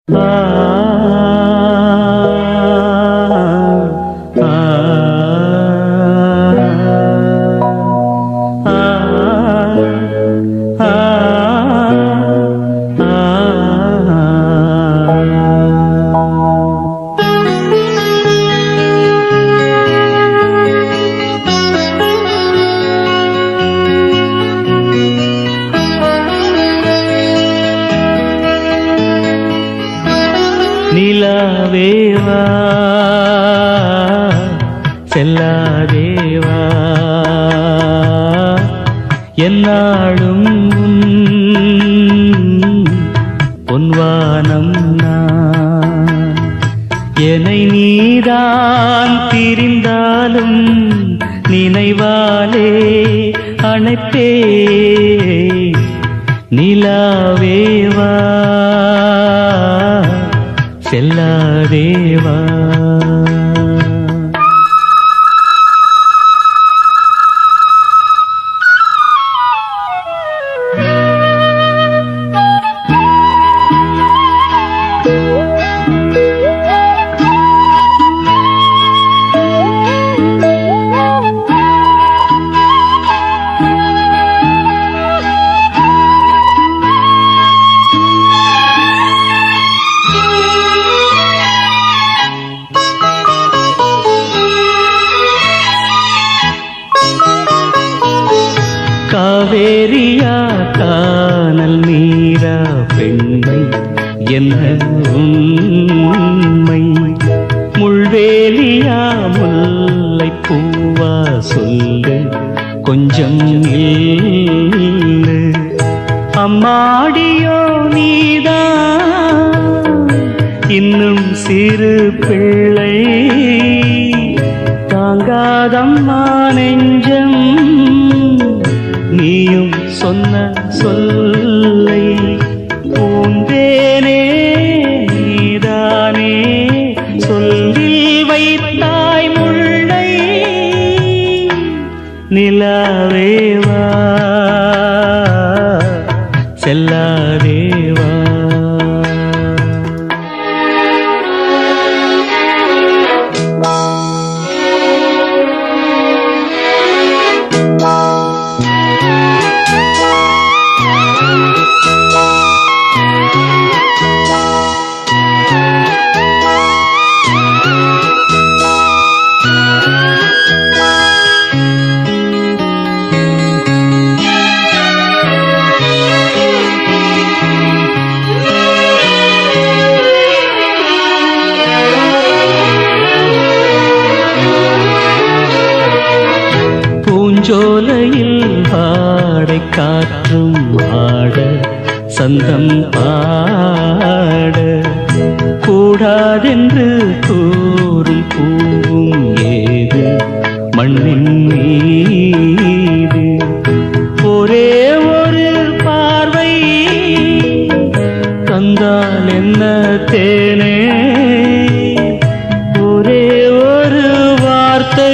நிலாவேவா செல்லாதேவா என்னாலும் பொன்வானம் நான் என்னை நீதான் பிரிந்தாலும் நினைவாலே அணைப்பே நிலாவேவா செல்லாதேவா காவேரியா கானல் நீரா பெண்மை என்ன உண்மை முள்வேலியா முல்லை பூவா சொல்லு கொஞ்சம் நில்லு அம்மாடியோ நீதான் இன்னும் சிறு பிள்ளை தாங்காதம்மா நெஞ்சம் நீயும் சொன்ன சொல்லை பூந்தேனே நீதானே சொல்லில் வைத்தாய் முல்லை நிலாவேவா செல்லாதேவா பூஞ்சோலையில் பாடை காற்றும் ஆட சந்தம் பாட கூடாதென்று கூறும் பூவும் ஏது மண்ணின் மீது ஒரே ஒரு பார்வை தந்தால் என்ன தேனே ஒரே ஒரு வார்த்தை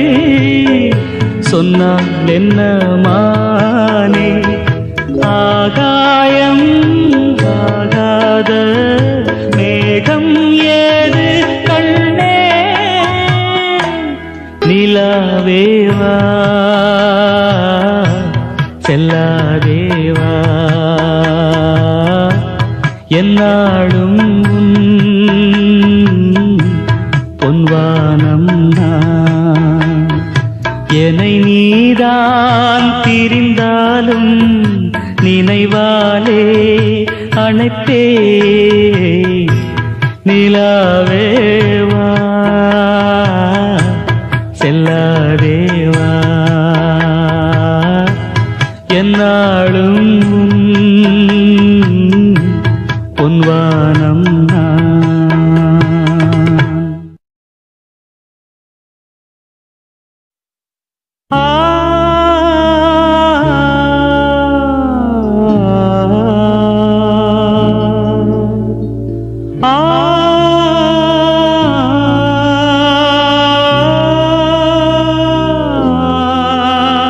சொன்னால் என்ன மானே ஆகாயம் ஆகாத மேகம் ஏது கண்ணே நிலாவேவா செல்லாதேவா என்னாலும் பொன்வானம் நான் என்னை நீதான் பிரிந்தாலும் நினைவாலே அணைப்பே நிலாவேவா செல்லாதேவா என்னாலும் பொன்வானம் நான்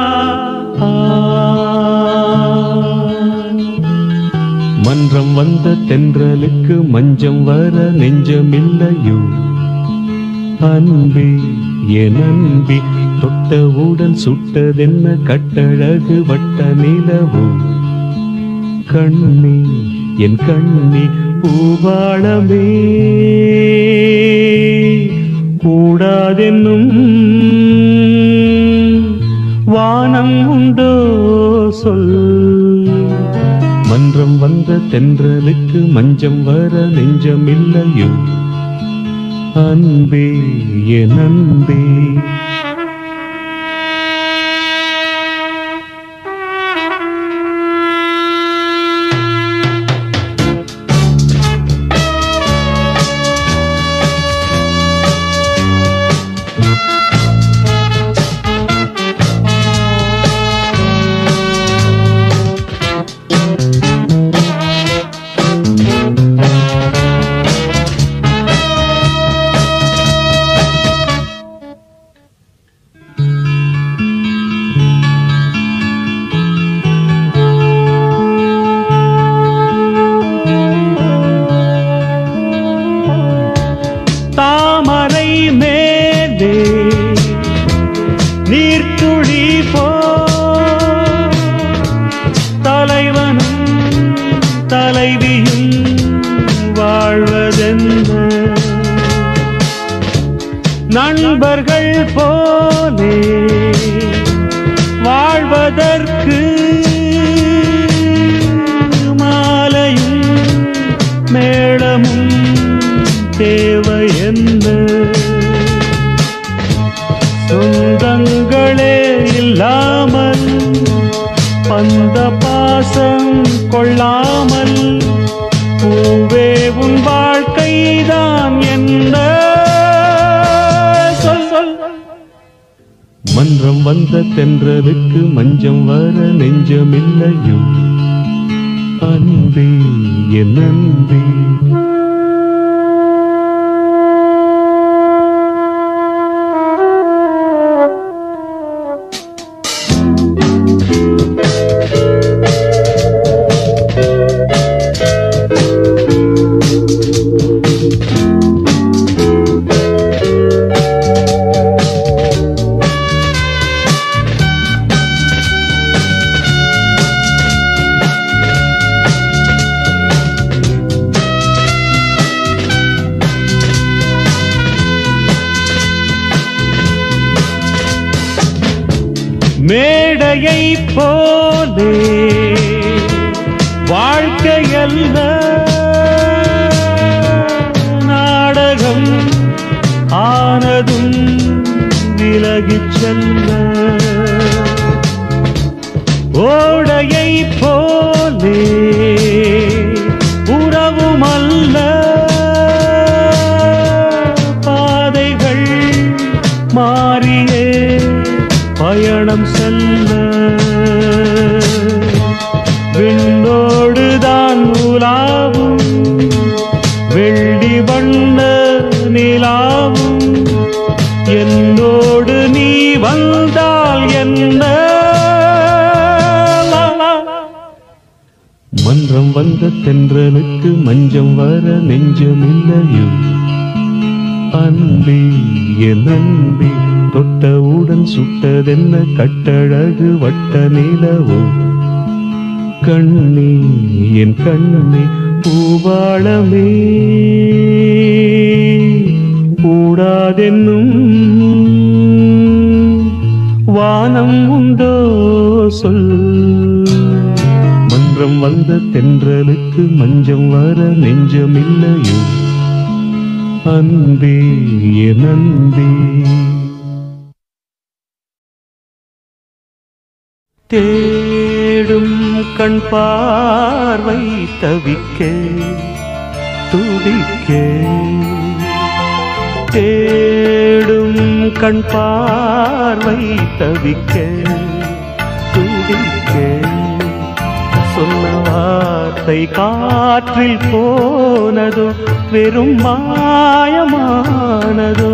மன்றம் வந்த தென்றலுக்கு மஞ்சம் வர நெஞ்சமில்லையோ அன்பே என் அன்பே தொட்டவுடன் சுட்டதென்ன கட்டழகு வட்ட நிலவோ கண்ணே என் கண்ணே பூவாளமே கூடாதென்னும் வானம் உண்டோ சொல் மன்றம் வந்த தென்றலுக்கு மஞ்சம் வர நெஞ்சமில்லையோ அன்பே என் அன்பே தாமரை மேலே நீர்த்துளி போ தலைவனும் தலைவியும் வாழ்வதென்ன நண்பர்கள் போலே வாழ்வதற்கு மாலையும் மேளமும் தேவை என்ன சொந்தங்களே இல்லாமல் பந்த பாசம் கொள்ளாமல் பூவே உன் வாழ்க்கைதான் என்ன சொல் சொல் மன்றம் வந்த தென்றலுக்கு மஞ்சம் வர நெஞ்சமில்லையோ அன்பே என் அன்பே மேடையை போலே வாழ்க்கையல்ல நாடகம் ஆனதும் விலகிச் செல்ல ஓடையை போலே உறவுமல்ல பாதைகள் மாறியே பயணம் செல்ல விண்ணோடுதான் உலாவும் வெள்ளி வண்ண நிலாவும் என்னோடு நீ வந்தால் என்ன மன்றம் வந்த தென்றலுக்கு மஞ்சம் வர நெஞ்சமில்லையோ அன்பே என் அன்பே தொட்டவுடன் சுட்டதென்ன கட்டழகு வட்ட நிலவோ கண்ணே என் கண்ணே பூவாளமே கூடாதென்னும் வானம் உண்டோ சொல் மன்றம் வந்த தென்றலுக்கு மஞ்சம் வர நெஞ்சமில்லையோ அன்பே என் அன்பே தேடும் கண் பார்வை தவிக்க துடிக்க தேடும் கண் பார்வை தவிக்க துடிக்க சொன்ன வார்த்தை காற்றில் போனதோ வெறும் மாயமானதோ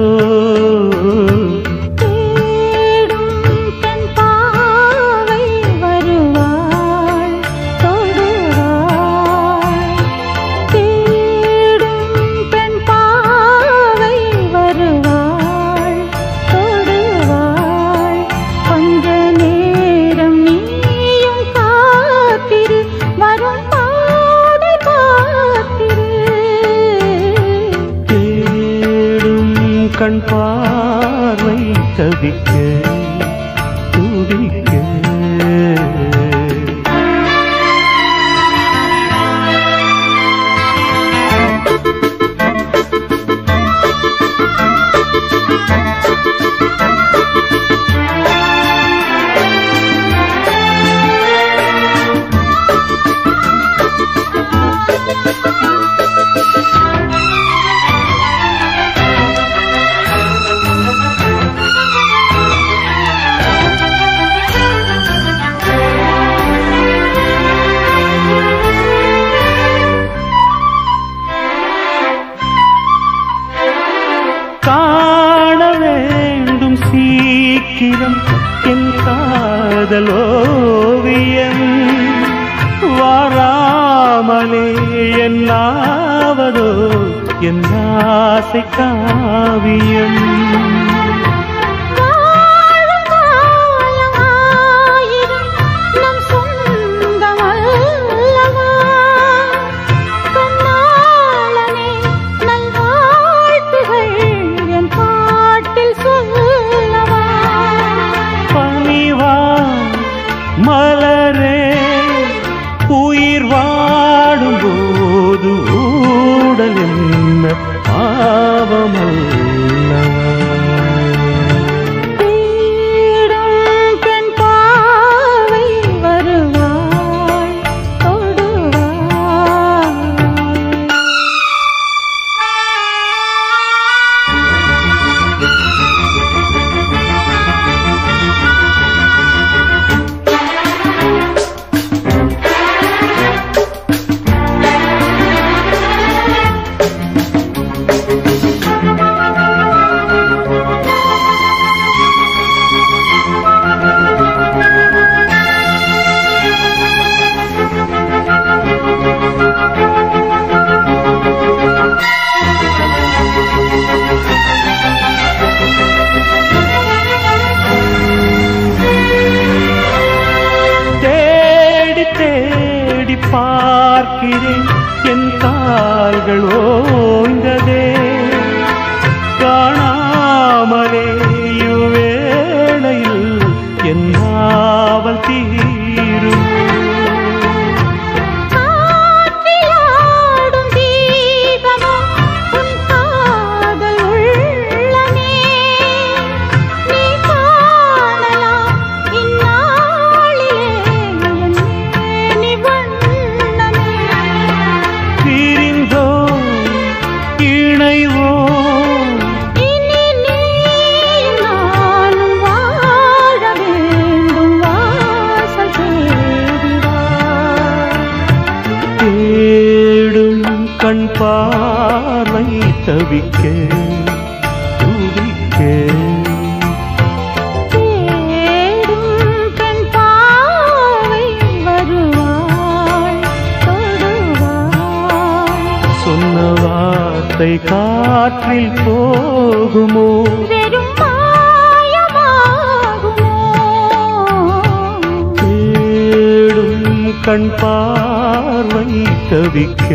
கண் பார்வை தவிக்க துடிக்க என் காதல் ஓவியம் வாராமலே என்னாவதோ என் ஆசை காவியம் மலரே உயிர் வாடும் போது ஊடல் என்ன பாவமல்லவா பெண் பாவை வருவாய் தேடி பார்க்கிறேன் என் கால்கள் ஓய்ந்ததே காணாமலே இவ்வேளையில் என் நாவல் தீரும் கண் பார்வை தவிக்க துடிக்க கண் பார்வை வருவாய் தொடுவாய் சொன்ன வார்த்தை காற்றில் போகுமோ வெறும் மாயமாகுமோ தேடும் கண் பார்வை தவிக்க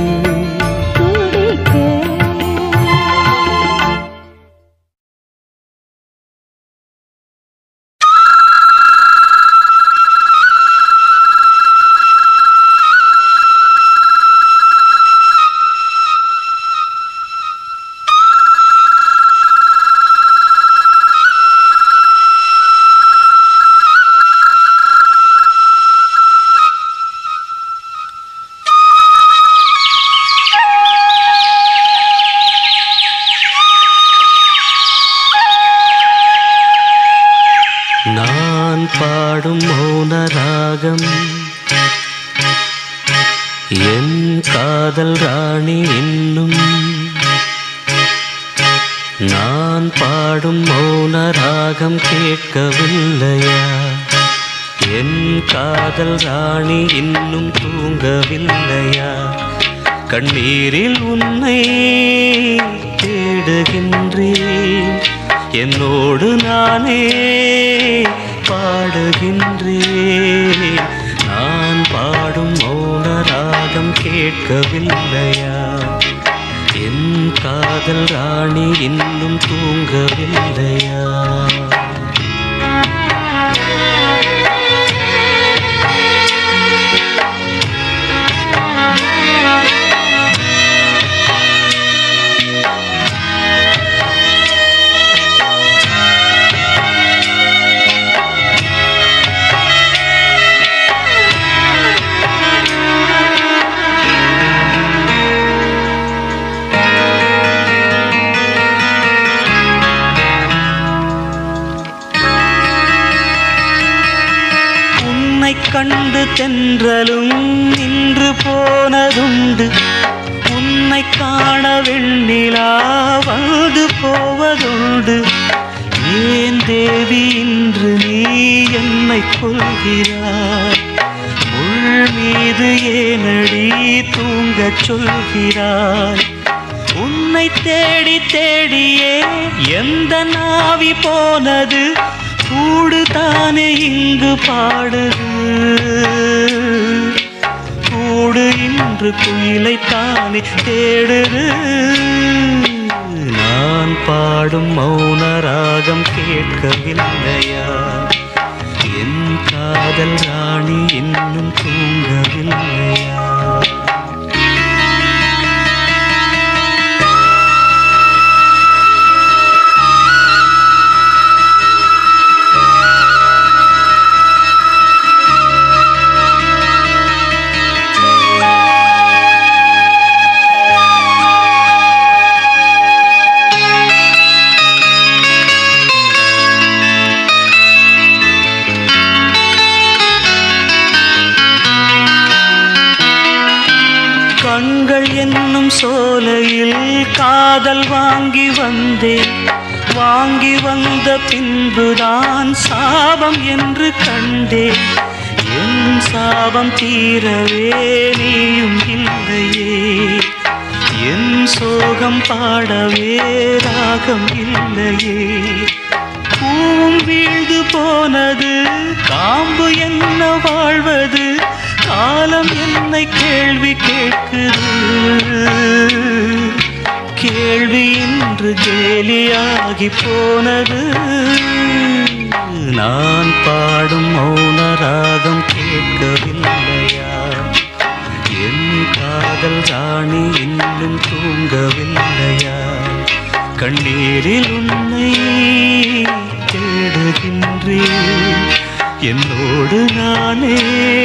நான் பாடும் மௌன ராகம் என் காதல் ராணி இன்னும் நான் பாடும் மௌன ராகம் கேட்கவில்லையா என் காதல் ராணி இன்னும் தூங்கவில்லையா கண்ணீரில் உன்னை தேடுகின்றேன் என்னோடு நானே பாடுகின்றேன் நான் பாடும் மௌன ராகம் கேட்கவில்லையா என் காதல் ராணி இன்னும் தூங்கவில்லையா? கண்டு தென்றலும் நின்று போனதுண்டு, உன்னை காண வெண்ணிலா வந்து போவதுண்டு. ஏன் தேவி இன்று நீ என்னை கொள்கிறாய்? முள் மீது ஏனடி தூங்கச் சொல்கிறாய்? உன்னை தேடி தேடியே எந்த நாவி போனது, கூடு தானே இங்கு பாடுது. கூடு இன்று குயிலை தானே தேடுது. நான் பாடும் மௌன ராகம் கேட்கவில்லையா? என் காதல் ராணி இன்னும் தூங்கவில்லையா? கண்கள் என்னும் சோலையில் காதல் வாங்கி வந்தேன். வாங்கி வந்த பின்புதான் சாபம் என்று கண்டேன். என் சாபம் தீரவே நீயும் இல்லையே, என் சோகம் பாடவே ராகம் இல்லையே. பூவும் வீழ்ந்து போனது, காம்பு என்ன வாழ்வது? காலம் என்னை கேள்வி கேட்குது. கேள்வி இன்று கேலியாகி போனது. நான் பாடும் மௌன ராகம் கேட்கவில்லையா? என் காதல் ராணி இன்னும் தூங்கவில்லையா? கண்ணீரில் உன்னை தேடுகின்றேன், என்னோடு நானே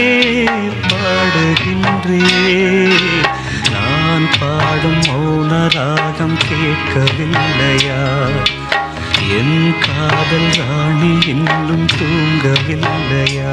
பாடுகின்றேன். நான் பாடும் மௌன ராகம் கேட்கவில்லையா? என் காதல் ராணி இன்னும் தூங்கவில்லையா?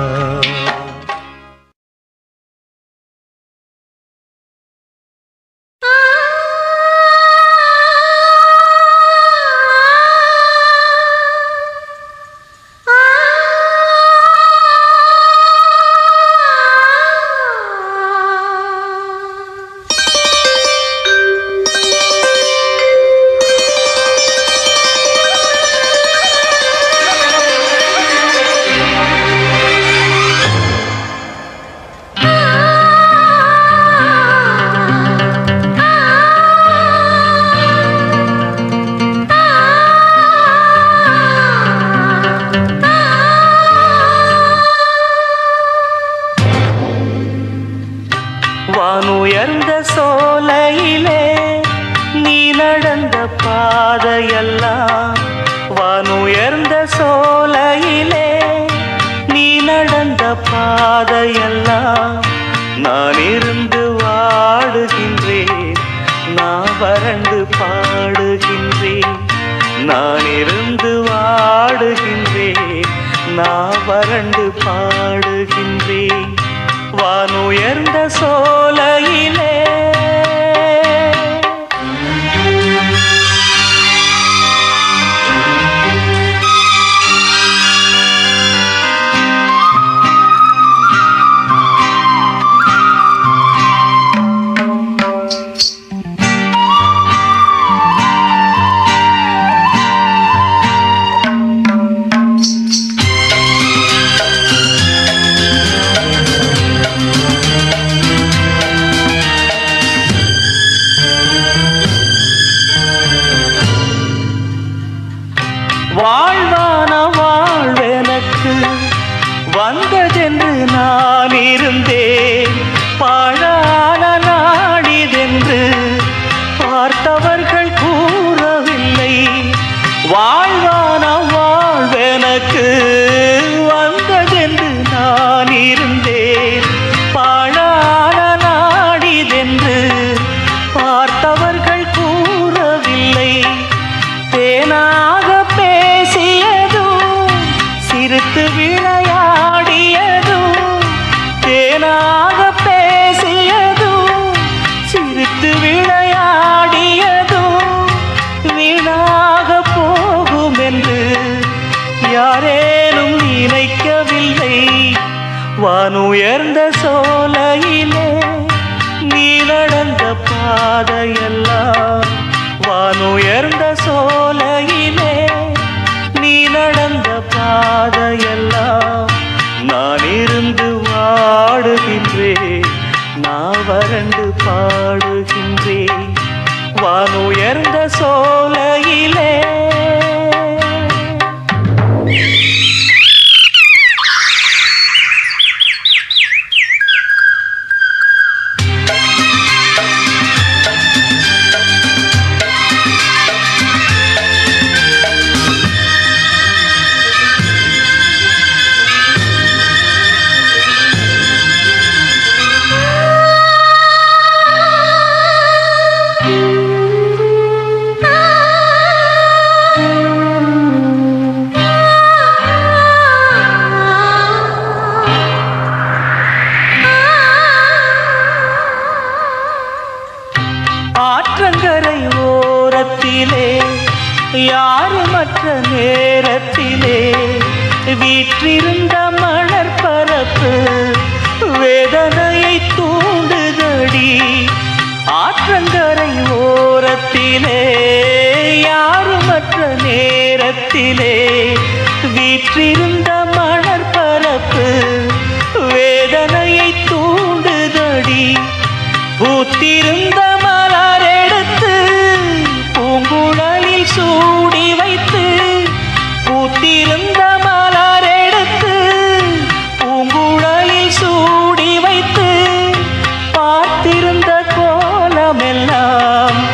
வானுயர்ந்த சோலையிலே நீ நடந்த பாதையெல்லாம், வானுயர்ந்த சோலையிலே நீ நடந்த பாதையெல்லாம் நான் இருந்து வாடுகின்றேன், நான் வறண்டு பாடுகின்றேன். நான் இருந்து வாடுகின்றேன், நான் வறண்டு பாடுகின்றேன். வானுயர்ந்த சோலையிலே வானுயர்ந்த சோலையிலே நீ நடந்த பாதையெல்லாம், வானுயர்ந்த சோலையிலே நீ நடந்த பாதையெல்லாம் நான் இருந்து வாடுகின்றேன், நான் வறண்டு பாடுகின்றேன். வானுயர்ந்த சோலையிலே ஆற்றங்கரை ஓரத்திலே யாருமற்ற நேரத்திலே வீற்றிருந்த மணற்பரப்பு வேதனையை தூண்டுதடி. ஆற்றங்கரை ஓரத்திலே யாருமற்ற நேரத்திலே வீற்றிருந்த மணற்பரப்பு வேதனையை தூண்டுதடி. பூத்திருந்த மலரெடுத்து பூங்குழலில் சூடி வைத்து, பூத்திருந்த மலரெடுத்து பூங்குழலில் சூடி வைத்து, பார்த்திருந்த கோலமெல்லாம்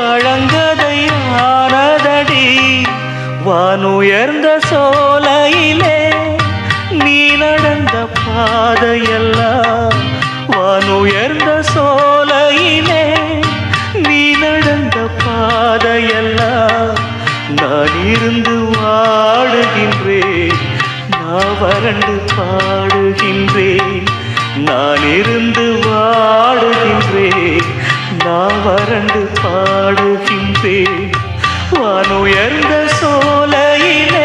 பழங்கதையானதடி. வானுயர்ந்த சோலையிலே நீ நடந்த பாதையெல்லாம், வானுயர்ந்த சோலையிலே நீ நடந்த பாதையெல்லாம் நான் இருந்து வாடுகின்றேன், நான் வறண்டு பாடுகின்றேன். நான் இருந்து வாடுகின்றேன், நான் வறண்டு பாடுகின்றேன். வானுயர்ந்த சோலையிலே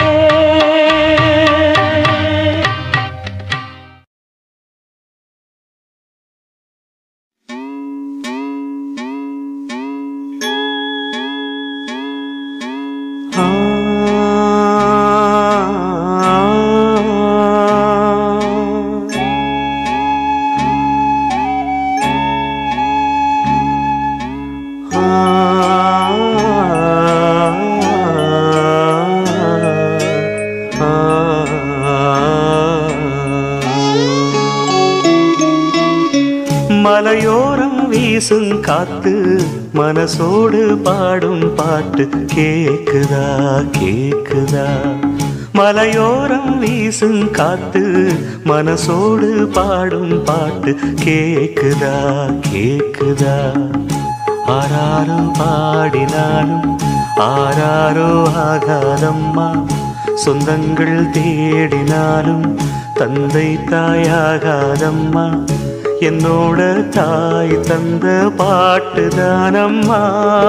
மலையோரம் வீசும் காத்து மனசோடு பாடும் பாட்டு கேக்குதா கேக்குதா. மலையோரம் வீசும் காத்து மனசோடு பாடும் பாட்டு கேக்குதா கேக்குதா. ஆராரோ பாடினாலும் ஆராரோ ஆகாதம்மா, சொந்தங்கள் தேடினாலும் தந்தை தாயாகாதம்மா. என்னோட தாய் தந்த பாட்டுதானம்மா.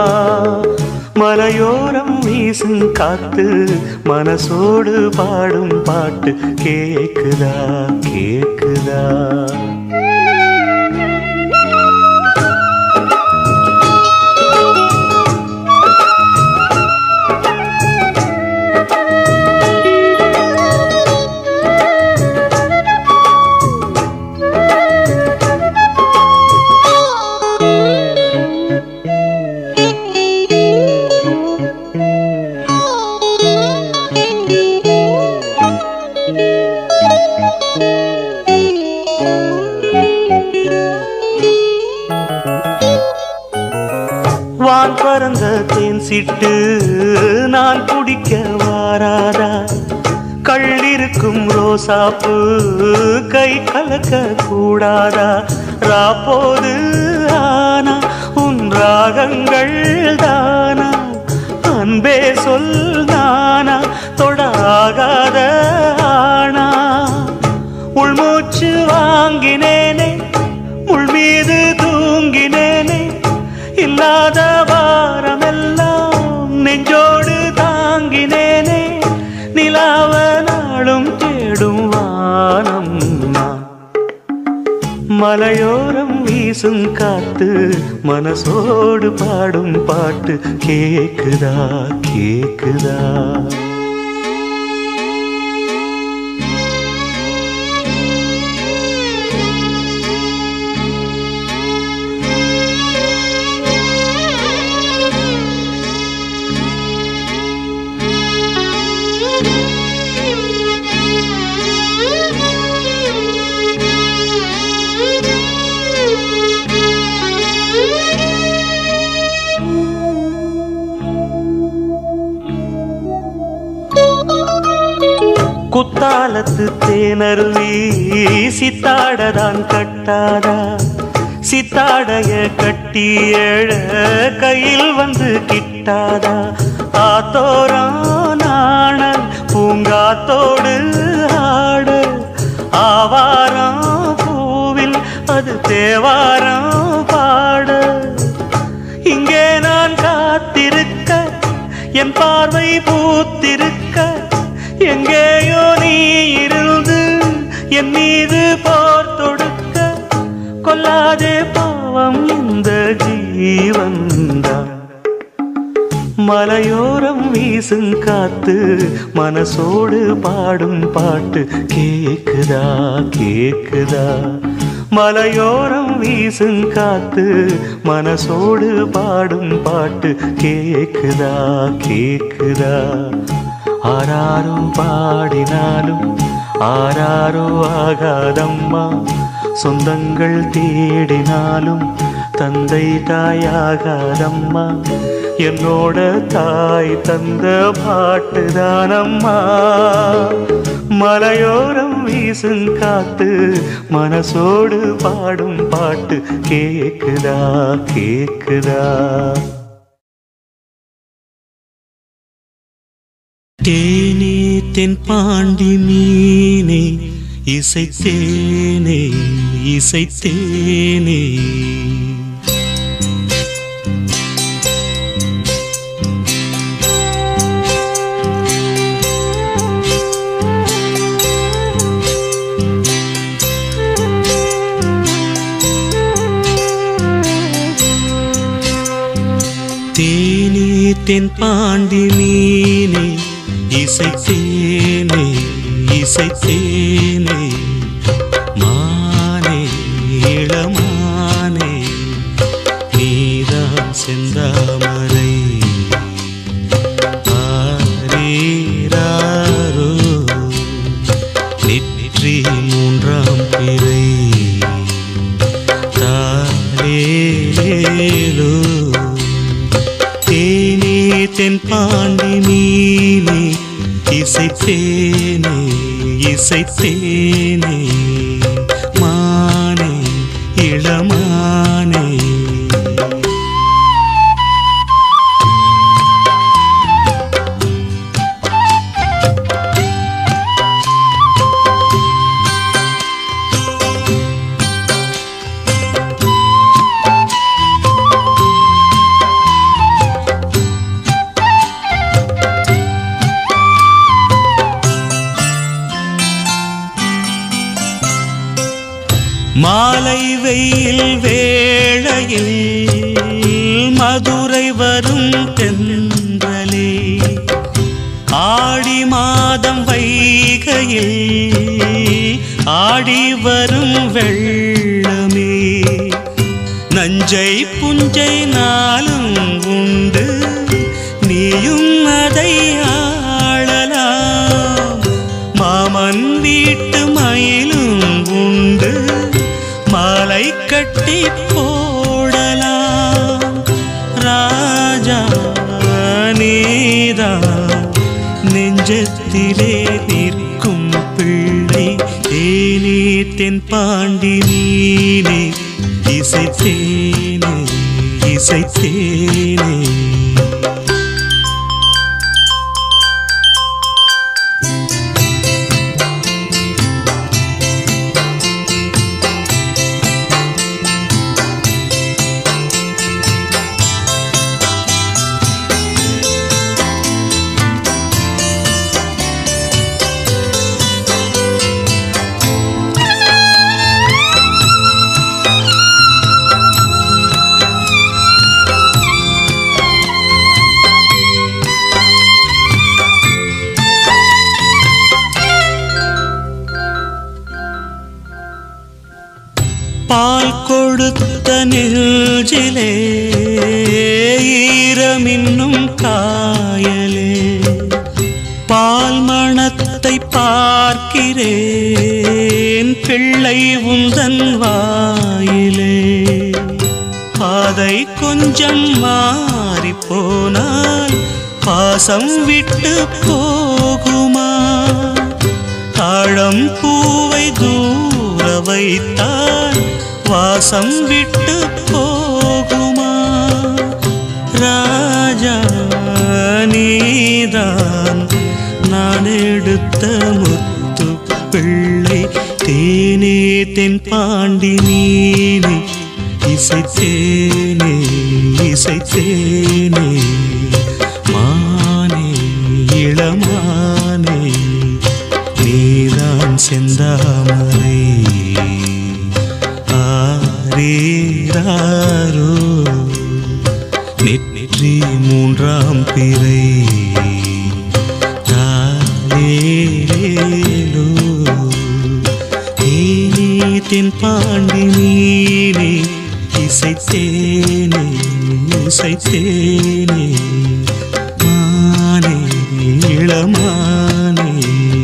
மலையோரம் வீசும் காத்து மனசோடு பாடும் பாட்டு கேக்குதா கேக்குதா. வான் பறந்த தேன் சிட்டு நான் குடிக்க வாராதா. கள்ளிருக்கும் ரோசாப்பு கை கலக்க கூடாதா. ராப்போது ஆனா உன் ராகங்கள் தானா, அன்பே சொல் நானா தொடாகாத ஆனா. உள்மூச்சு வாங்கினேனே உள் மீது தூங்கினேனே, இல்லாத வாரமெல்லாம் நெஞ்சோடு தாங்கினேனே. நிலாவ நாளும் தேடும் வானம் மலையோரம் வீசும் காத்து மனசோடு பாடும் பாட்டு கேக்குதா கேக்குதா? குத்தாலத்து தேனருவி சித்தாடதான் கட்டாதா? சித்தாடைய கட்டி எழ கையில் வந்து கிட்டாதா? ஆத்தோரான பூங்காத்தோடு ஆட ஆவாரம் பூவில் அது தேவாரம் பாட இங்கே நான் காத்திருக்க என் பார்வை பூத்திருக்க எங்கேயோ நீ இருந்து என் மீது போர் தொடுக்க கொல்லாதே பாவம் இந்த ஜீவன்தான். மலையோரம் வீசும் காத்து மனசோடு பாடும் பாட்டு கேக்குதா கேக்குதா? மலையோரம் வீசும் காத்து மனசோடு பாடும் பாட்டு கேக்குதா கேக்குதா? ஆராரோ பாடினாலும் ஆராரோ ஆகாதம்மா, சொந்தங்கள் தேடினாலும் தந்தை தாயாகாதம்மா, என்னோட தாய் தந்த பாட்டுதானம்மா. மலையோரம் வீசும் காத்து மனசோடு பாடும் பாட்டு கேக்குதா கேக்குதா? தேனே தென்பாண்டி மீனே இசைத்தேனே இசைத்தேனே, தேனே தென்பாண்டி மீனே இசைத்தேனே இசைத்தேனே, மானே இளமானே நீதான் செந்தாமரை, ஆரீராரோ நெற்றி மூன்றாம் பிறை, தாலேலேலோ தேனே தென்பாண்டி மீனே இசைத்தேனே இசைத்தேனே, மானே இளமானே. மாலை வெயில் வேளையில் மதுரை வரும் தென்றலே, ஆடி மாதம் வைகையில் ஆடி வரும் வெள்ளமே, நஞ்சை புஞ்சை நாளும் உண்டு நீயும் அதை ஆளலாம், மாமன் வீட்டு மயிலும் உண்டு மாலை கட்டி போடலாம், ராஜா நீதான் நெஞ்சத்திலே நிற்கும் பிள்ளை, தேனே தென்பாண்டி மீனே இசைத்தேனே இசைத்தேனே. நெஞ்சிலே ஈரமின்னும் காயலே பால் மணத்தை பார்க்கிறேன் பிள்ளை உந்தன் வாயிலே பாதை கொஞ்சம் மாறி போனால் பாசம் விட்டு போகுமா தாழம் பூவை தூர வைத்தால் வாசம் விட்டு போகுமா ராஜா நீதான் நான் எடுத்த முத்து பிள்ளை தேனே தென் பாண்டி நீனே இசைத்தேனே இசைத்தேனே மானே இளமானே நீதான் செந்தாமரை ஆரீராரோ நெற்றி மூன்றாம் பிறை தாலேலோ தேனே தென் பாண்டி நீனே இசைத்தேனே இசைத்தேனே மானே இளமானே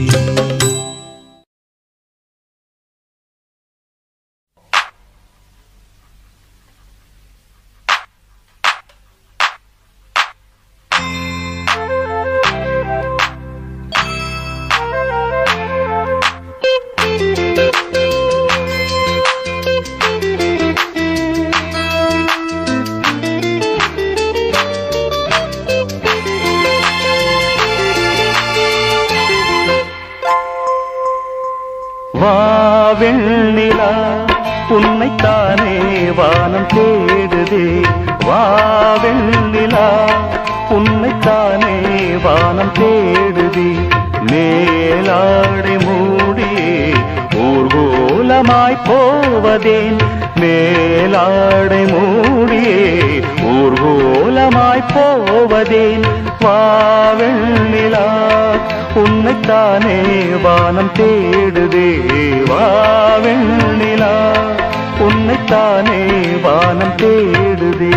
வெண்ணிலா உன்னைத்தானே வானம் தேடுதே வா வெண்ணிலா உன்னைத்தானே வானம் தேடுதே மேலாடை மூடியே ஊர்வலமாய் போவதேன் மேலாடை மூடியே ஊர்வலமாய் போவதேன் வா வெண்ணிலா உன்னைத்தானே வானம் தேடுதே வா வெண்ணிலா உன்னைத்தானே வானம் தேடுதே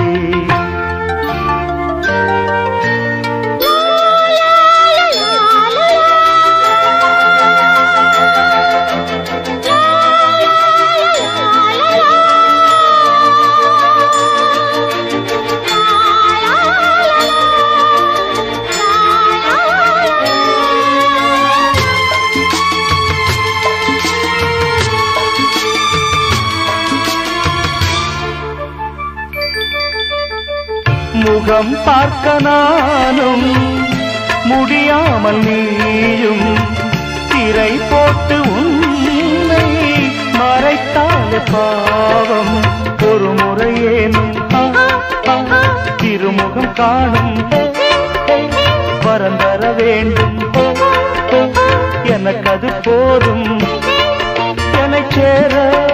முகம் பார்க்க நானும் முடியாமல் நீயும் திரை போட்டு உன்னை மறைத்தால பாவம் ஒரு முறையேனும் திருமுகம் காணும் வரந்தர வேண்டும் எனக்கு அது போதும் என்னை சேர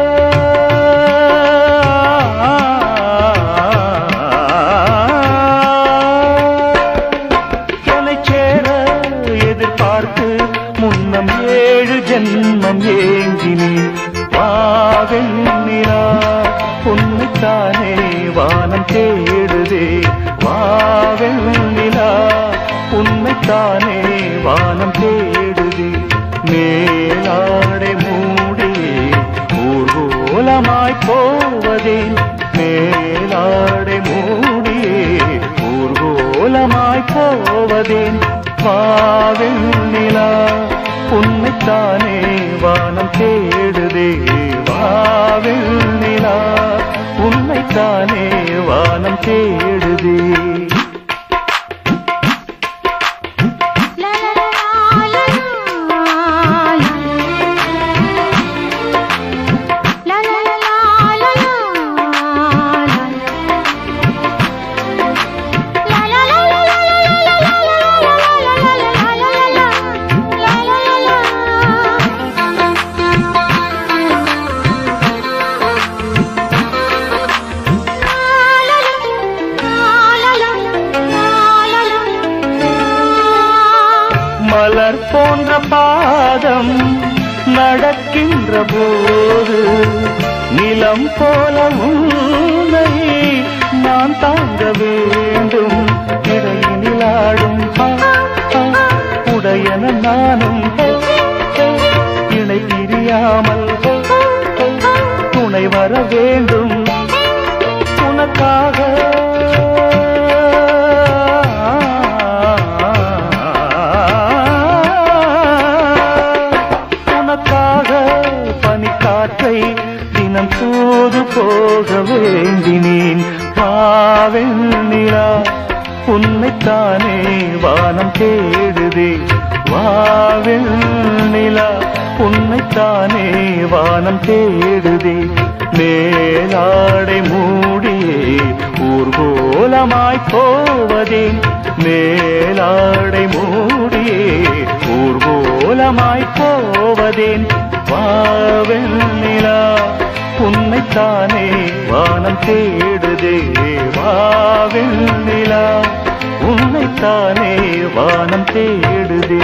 முன்னம் 7 ஜென்மம் ஏங்கினேன் வா வெண்ணிலா உன்னைத்தானே வானம் தேடுதே வா வெண்ணிலா உன்னைத்தானே வானம் தேடுதே மேலாடை மூடியே ஊர்வலமாய் போவதேன் மேலாடை மூடியே ஊர்வலமாய் போவதேன் வா வெண்ணிலா உன்னைத்தானே வானம் தேடுதே வா வெண்ணிலா உன்னைத்தானே வானம் தேடுதே மலர் போன்ற பாதம் நடக்கின்ற போது நிலம் போல உன்னை நான் தாங்க வேண்டும். இடையினில் ஆடும் உடையன நானும் இணை பிரியாமல் துணை வர வேண்டும். உனக்காக பனிக்காற்றை தினம் தூது போக வேண்டினேன். வாவெண்ணிலா உன்னைத்தானே வானம் தேடுதே. வாவெண்ணிலா உன்னைத்தானே வானம் தேடுதே. மேலாடை மூடியே ஊர்கோலமாய் போவதேன். மேலாடை மூடியே ஊர்கோலமாய் போவதேன். வாவெண்ணிலா உன்னைத்தானே வானம் தேடுதே. வாவெண்ணிலா உன்னைத்தானே வானம் தேடுதே.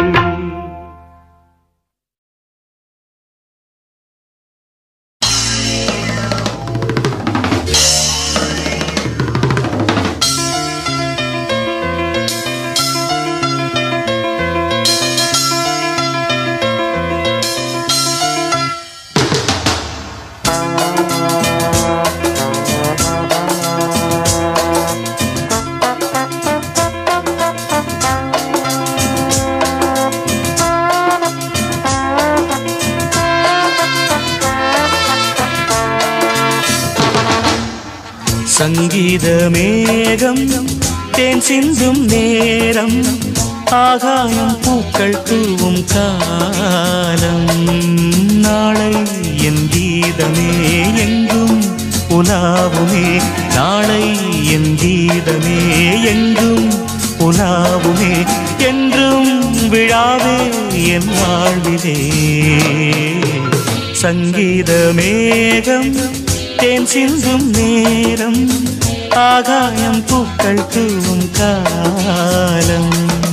சங்கீத மேகம் தேன் சிந்தும் நேரம் ஆகாயம் பூக்கள் தூவும் காலம். நாளை என் கீதமே எங்கும் உலாவுமே. நாளை என் கீதமே எங்கும் உலாவுமே. என்றும் விழாவே என் வாழ்விலே. சங்கீத மேகம் தேன் சிந்தும் நேரம் ஆகாயம் பூக்கள் தூவும் காலம்.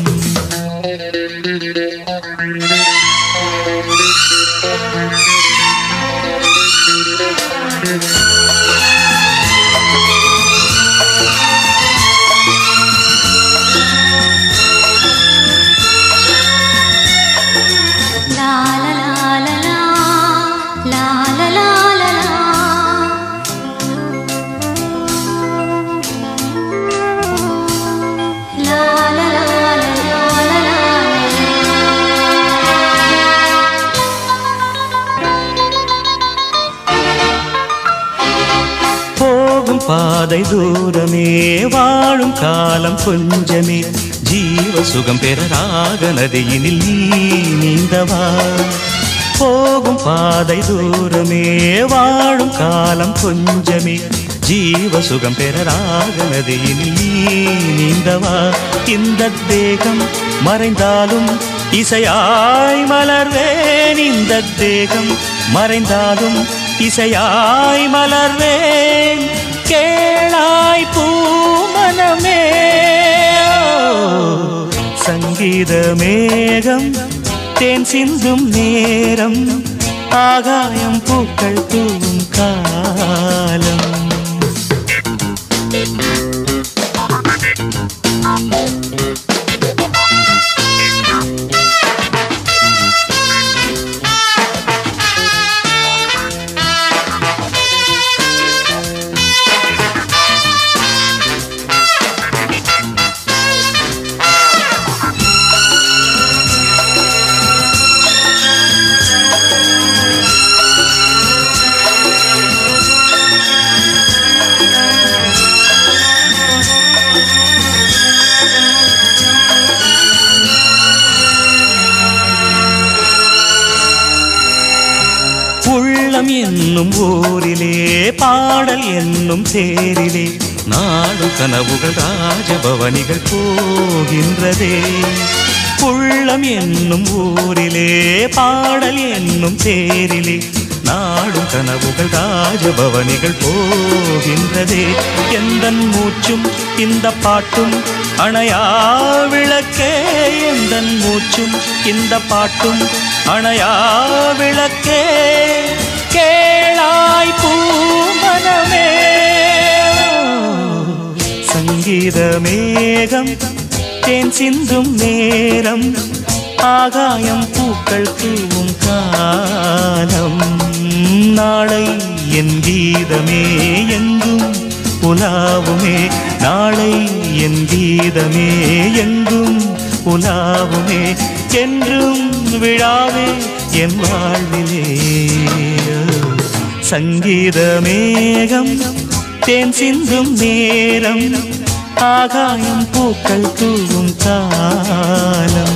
பாதை தூரமே வாழும் காலம் கொஞ்சமே. ஜீவ சுகம் பெற ராக நதியினில் நீ நீந்தவா. போகும் பாதை தூரமே வாழும் காலம் கொஞ்சமே. ஜீவ சுகம் பெற ராக நதியினில் நீ நீந்தவா. இந்த தேகம் மறைந்தாலும் இசையாய் மலர்வேன். இந்த தேகம் மறைந்தாலும் இசையாய் மலர்வேன். கேளாய் பூமனமே. சங்கீத மேகம் தேன் சிந்தும் நேரம் ஆகாயம் பூக்கள் தூவும் காலம். உள்ளம் என்னும் ஊரிலே பாடல் என்னும் தேரிலே நாடும் கனவுகள் ராஜபவனிகள் போகின்றதே. உள்ளம் என்னும் ஊரிலே பாடல் என்னும் தேரிலே நாடும் கனவுகள் ராஜபவனிகள் போகின்றதே. எந்தன் மூச்சும் இந்த பாட்டும் அணையா விளக்கே, எந்தன் மூச்சும் இந்த பாட்டும் அணையா விளக்கே. கேளாய் பூமனமே சங்கீத மேகம் தேன் சிந்தும் நேரம், ஆகாயம் பூக்கள் தூவும் காலம். நாளை என் கீதமே எங்கும் உலாவுமே, நாளை என் கீதமே எங்கும் உலாவுமே. என்றும் விழாவே என் வாழ்விலே. சங்கீத மேகம் தேன் சிந்தும் நேரம், ஆகாயம் பூக்கள் தூவும் காலம்.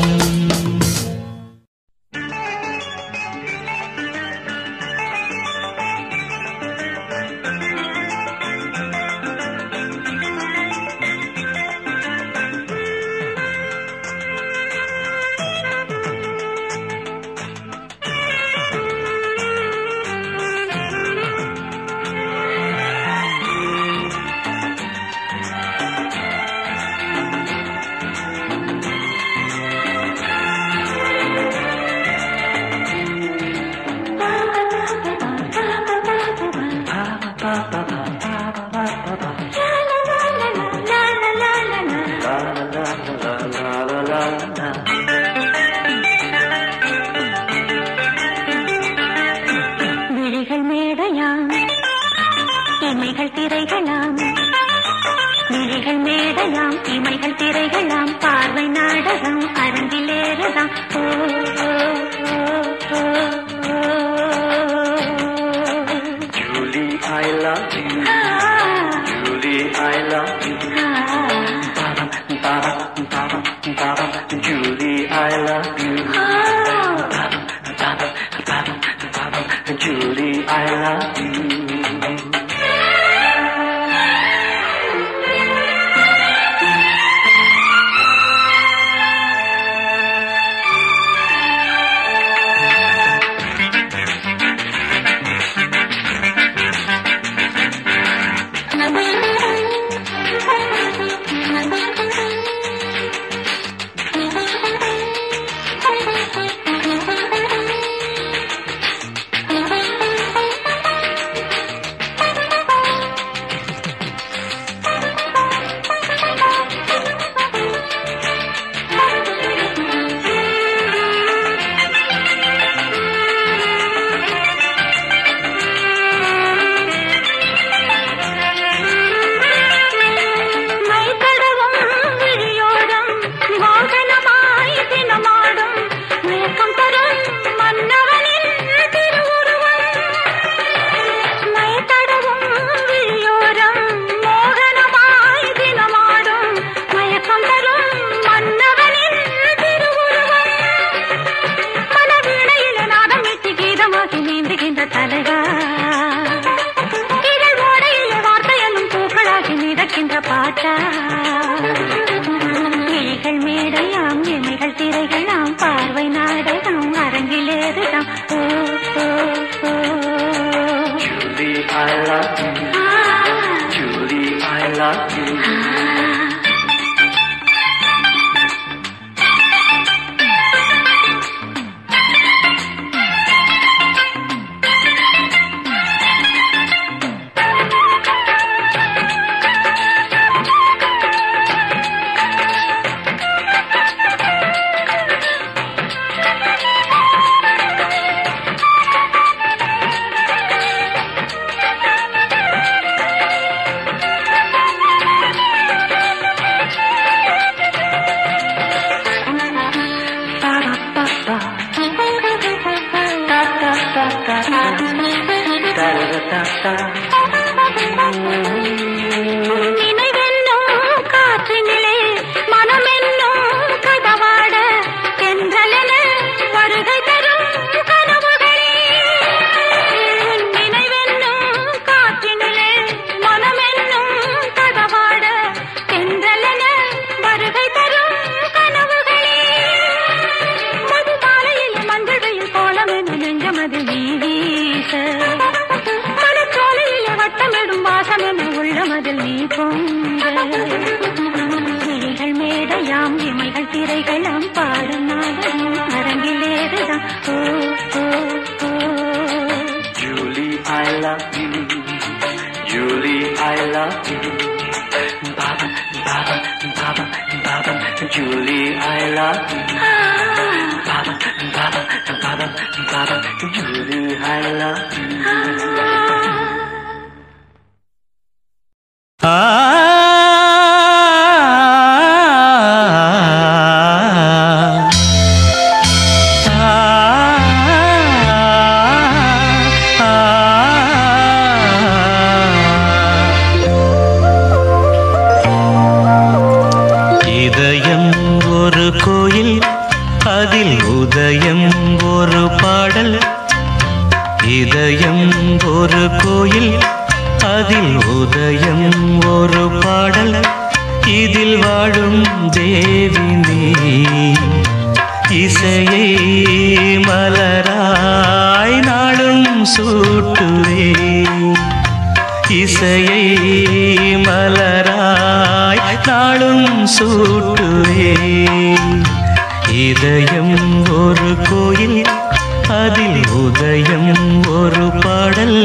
கிளிகள் மேடையாம் இமைகள் திரைகளாம் பாடும் நாடும் அரங்கிலேதுதான். ஓ ஓ ஓ Julie, I love you. Julie, I love you. Baba, Baba, Baba, Baba. Julie, I love you. Baba, Baba, Baba, Baba. Julie, I love you. இதயம் ஒரு கோயில், அதில் உதயம் ஒரு பாடல். இதயம் ஒரு கோயில், அதில் உதயம் ஒரு பாடல். இதில் வாழும் தேவி நீ, இசையை மலராய் நாளும் சூட்டுவே. இசையை மலராய் நாளும் சூட்டுவே. இதயம் ஒரு கோயில், அதில் உதயம் ஒரு பாடல்.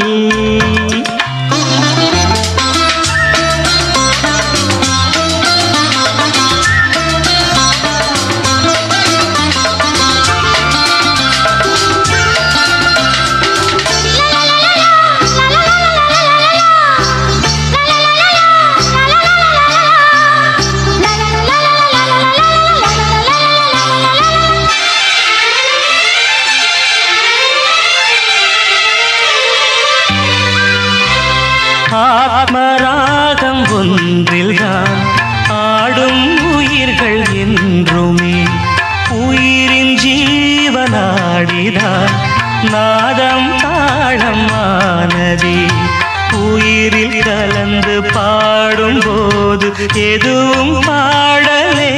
ஆத்மராகம் ஒன்றில்தான் ஆடும் உயிர்கள் என்றுமே. உயிரின் ஜீவனாடிதான் நாதம் தாளம் ஆனதே. உயிரில் கலந்து பாடும்போது எதுவும் பாடலே.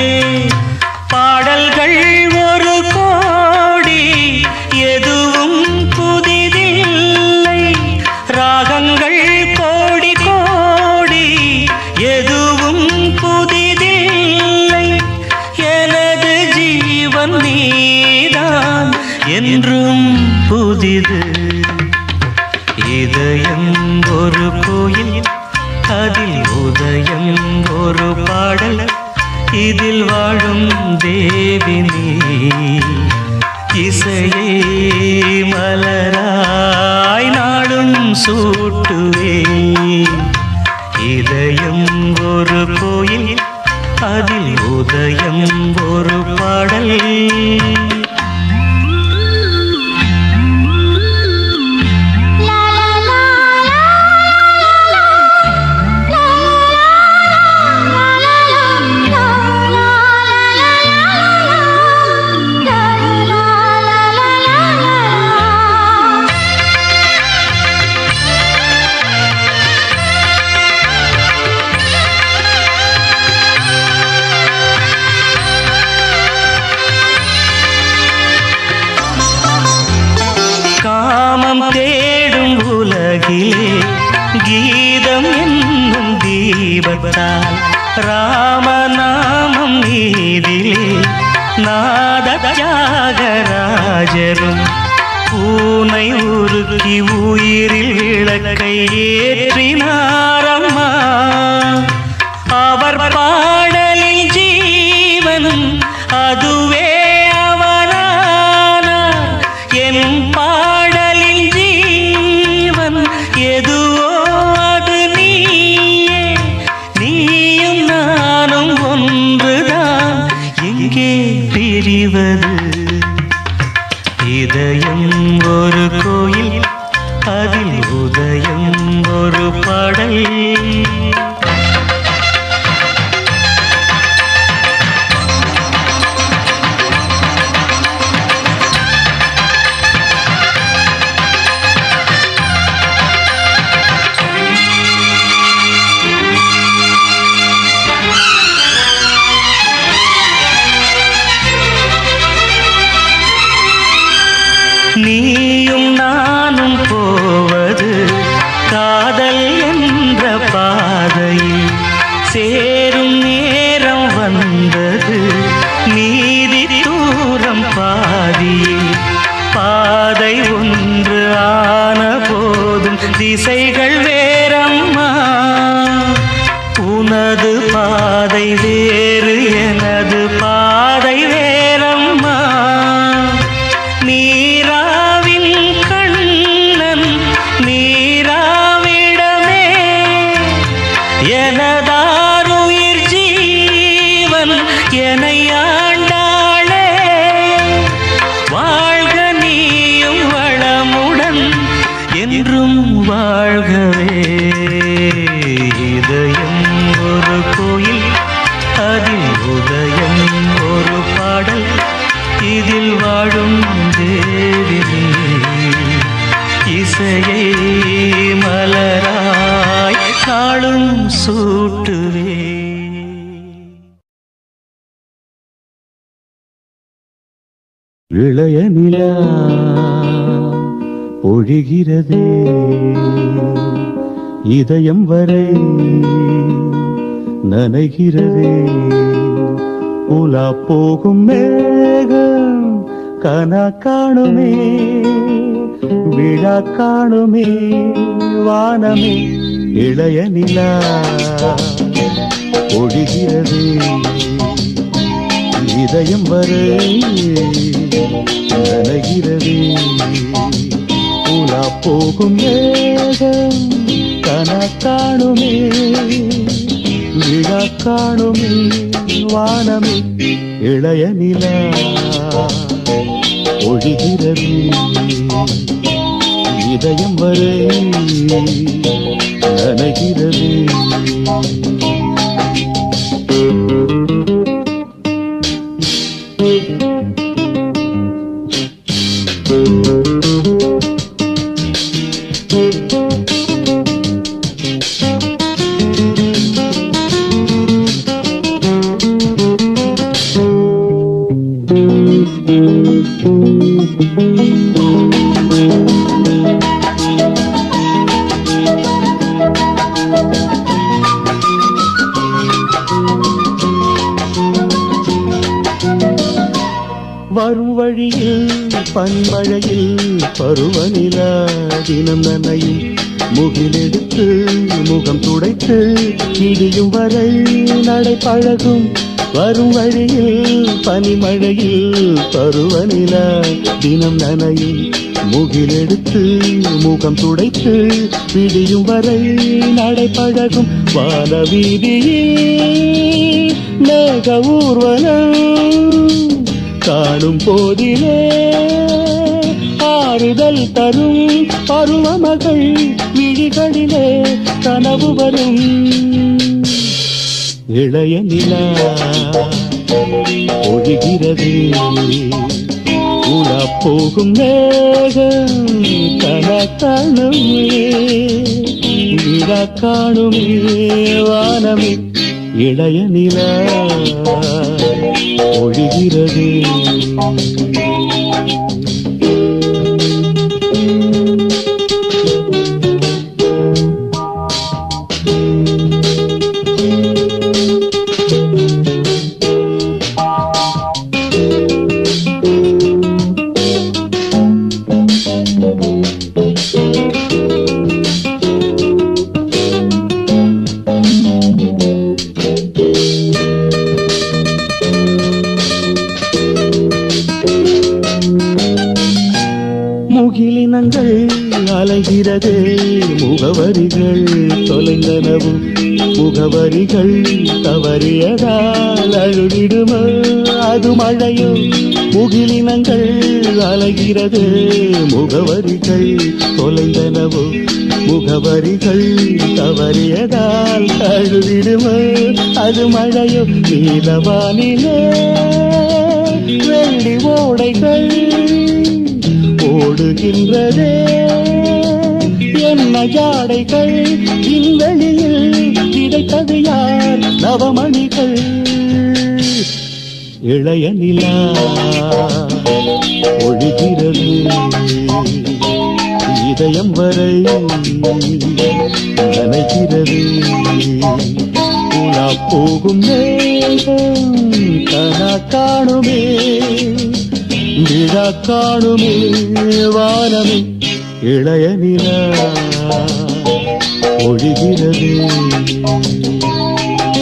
பாடல்கள் ஒரு கோடி, எதுவும் புதிதில்லை. ராகங்கள் கோடி கோடி, எதுவும் புதிதில்லை. எனது ஜீவன் நீதான் என்றும் புதிது. இதயம் ஒரு கோயில், அதில் உதயம் ஒரு பாடல். இதில் வாழும் தேவி நீ, இசையை மலராய் நாளும் சூட்டுவே. இதயம் ஒரு கோயில், அதில் உதயம் ஒரு பாடல். காமம் தேடும் உலகிலே கீதம் என்னும் தீபத்தால் ராமநாமம் நீதிலே நாத தியாகராஜரும் பூனை உருக்கி உயிரில் விளக்கை ஏற்றினாரம்மா. அவர் பாடலில் ஜீவனும் அதுவே அவரானார். என் பாடலில் ஜீவன் எதுவோ அது நீயே. நீயும் நானும் ஒன்றுதான், எங்கே பிரிவது? இதயம் ஒரு கோயில், அதில் உதயம் ஒரு பாடல். நீ உனது பாதை வேறு எனது பாதை வேறம்மா நீராவின் கண்ணன் நீராவிடமே எனதாருயிர் ஜீவன் என்னை ஆண்டாளே வாழ்க நீயும் வளமுடன் என்றும் வாழ்கவே இதயம் ஒரு கோயில் அதில் உதயம் ஒரு பாடல் இதில் வாழும் தேவினே இசையை மலராய் நாளும் சூட்டுவே இளைய நிலா பொழிகிறதே இதயம் வரை நனைகிறதே உலா போகும் மேகம் கனா காணுமே விழா காணுமே வானமே இளைய நிலா பொழிகிறதே இதயம் வரை நனைகிறதே உலா போகும் மேகம் கனா காணுமே விழா காணுமே வானமே இளைய நிலா ஒழிகிறது இதயம் வரை நனைகிறது வரும் வழியில் பன்மழையில் பருவநிலா தினம் நனையும் முகிலெடுத்து முகம் துடைத்து இடியும் வரை நடை பழகும் வரும் வழியில் பனிமழையில் பருவநிலா தினம் நனையும் முகிலெடுத்து முகம் துடைத்து விடியும் வரை நடை பழகும் வான வீதியில் மேக ஊர்வலம் காணும் போதிலே ஆறுதல் தரும் பருவமகள் விழிகளிலே கனவு வரும் இளைய நிலா ஒழிகிறது உலா போகும் மேகம் கனா காணுமே விழா காணுமே வானமே இளைய நிலா ஒழிகிறது முகிலினங்கள் அலைகிறது முகவரிகள் தொலைந்தனவும் முகவரிகள் தவறியதால் அழுதிடுமோ அது மழையோ முகிலினங்கள் அலைகிறது முகவரிகள் தொலைந்தனவோ முகவரிகள் தவறியதால் அழுதிடுமோ அது மழையோ நீலவானிலே வெள்ளி ஓடைகள் ஓடுகின்றதே என்ன ஜாடைகள் விண்வெளியில் கிடைத்தது யார் நவமணிகள் இளைய நிலா ஒழிகிறது இதயம் வரை நனைகிறது உலா போகும் மேகம் கனா காணுமே விழா காணுமே வானமே இளைய நிலா ஒழிகிறது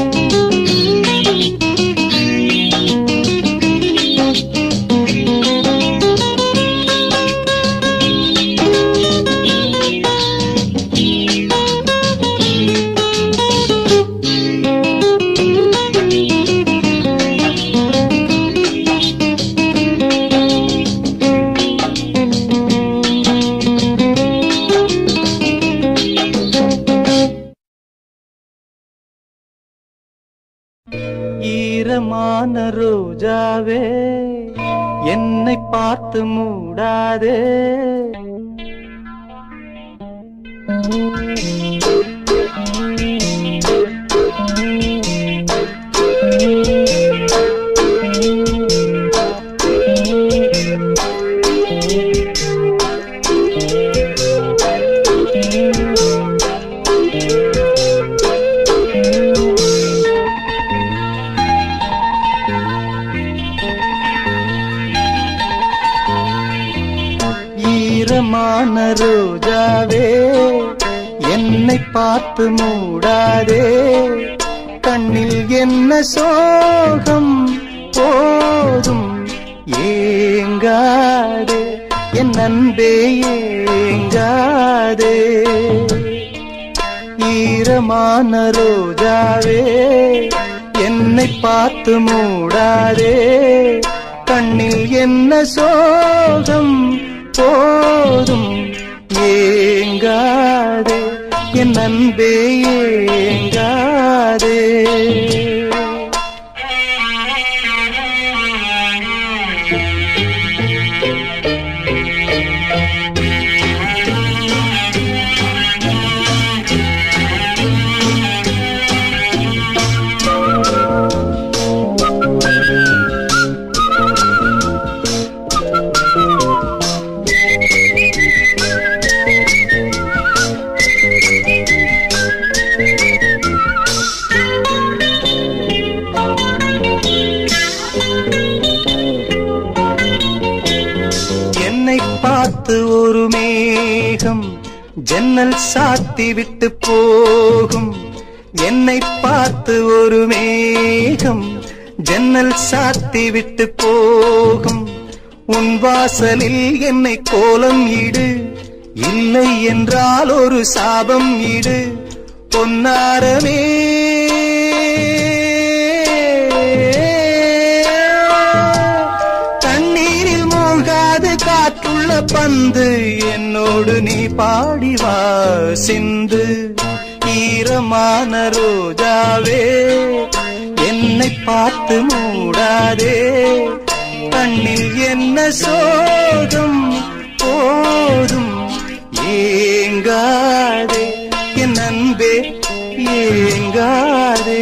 ஈரமான ரோஜாவே என்னை பார்த்து மூடாதே. ஈரமான ரோஜாவே என்னை பார்த்து மூடாதே. கண்ணில் என்ன சோகம் போதும் ஏங்காதே என் அன்பே ஏங்காதே. ஈரமான ரோஜாவே என்னை பார்த்து மூடாதே. கண்ணில் என்ன சோகம் போதும் ஏங்காதே என் அன்பே ஏங்காதே. ஒரு மேகம் ஜன்னல் சாத்தி விட்டு போகும். என்னை பார்த்து ஒரு மேகம் ஜன்னல் சாத்தி விட்டு போகும். உன் வாசலில் என்னை கோலம் இடு, இல்லை என்றால் ஒரு சாபம் இடு. பொன்னாரமே காற்றுள்ள பந்து என்னோடு நீ பாடிவா சிந்து. ஈரமான ரோஜாவே என்னை பார்த்து மூடாதே. கண்ணில் என்ன சோகம் போதும் ஏங்காதே என் அன்பே ஏங்காதே.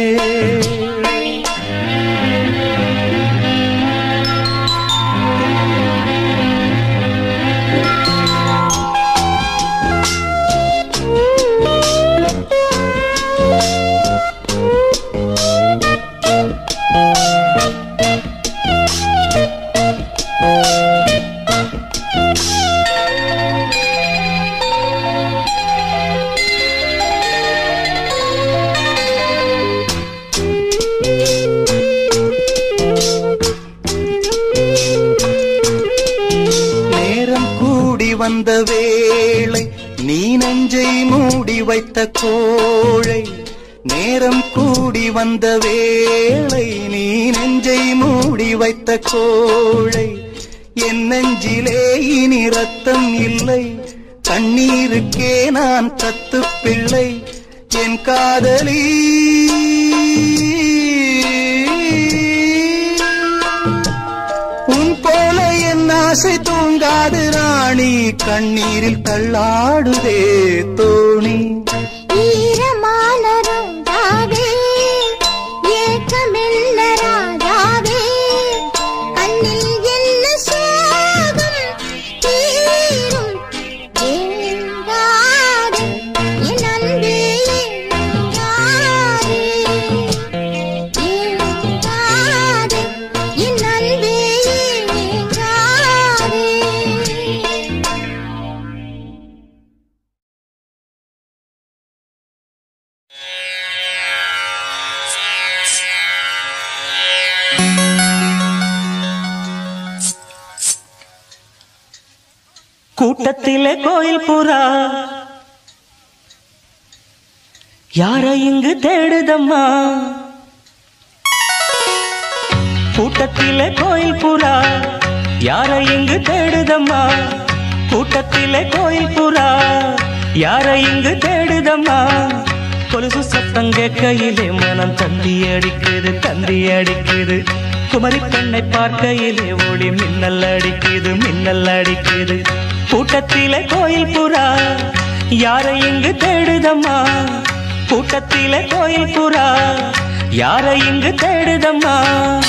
வந்த வேளை நீ நெஞ்சை மூடி வைத்த கோழை. நேரம் கூடி வந்த வேளை நீ நெஞ்சை மூடி வைத்த கோழை. என் நெஞ்சிலே இனி ரத்தம் இல்லை, கண்ணீருக்கே நான் தத்து பிள்ளை. என் காதலி உன் போல என் ஆசை தூங்காது ராணி. கண்ணீரில் தள்ளாடுதே தோணி. ஈரமான ரோஜாவே ஏக்கமில்ல ராஜாவே. கண்ணில் என்ன சோகம் தீரும் ஏங்காதே என் அன்பே ஏங்காதே. ஏங்காதே என் அன்பே ஏங்காதே. கூட்டத்திலே கோயில் புறா யாரை இங்கு தேடுதம்மா. கூட்டத்திலே கோயில் புறா யாரை இங்கு தேடுதம்மா. கூட்டத்திலே கோயில் புறா யாரை இங்கு தேடுதம்மா. கொலுசு சத்தம் கேட்கையிலே மனம் தந்தி அடிக்குது தந்தி அடிக்குது. குமரி பெண்ணை பார்க்கையிலே ஒளி மின்னல் அடிக்குது மின்னல் அடிக்குது. கூட்டத்திலே கோயில் புறா யாரை இங்கு தேடுதம்மா? கூட்டத்திலே கோயில் புறா யாரை இங்கு தேடுதம்மா?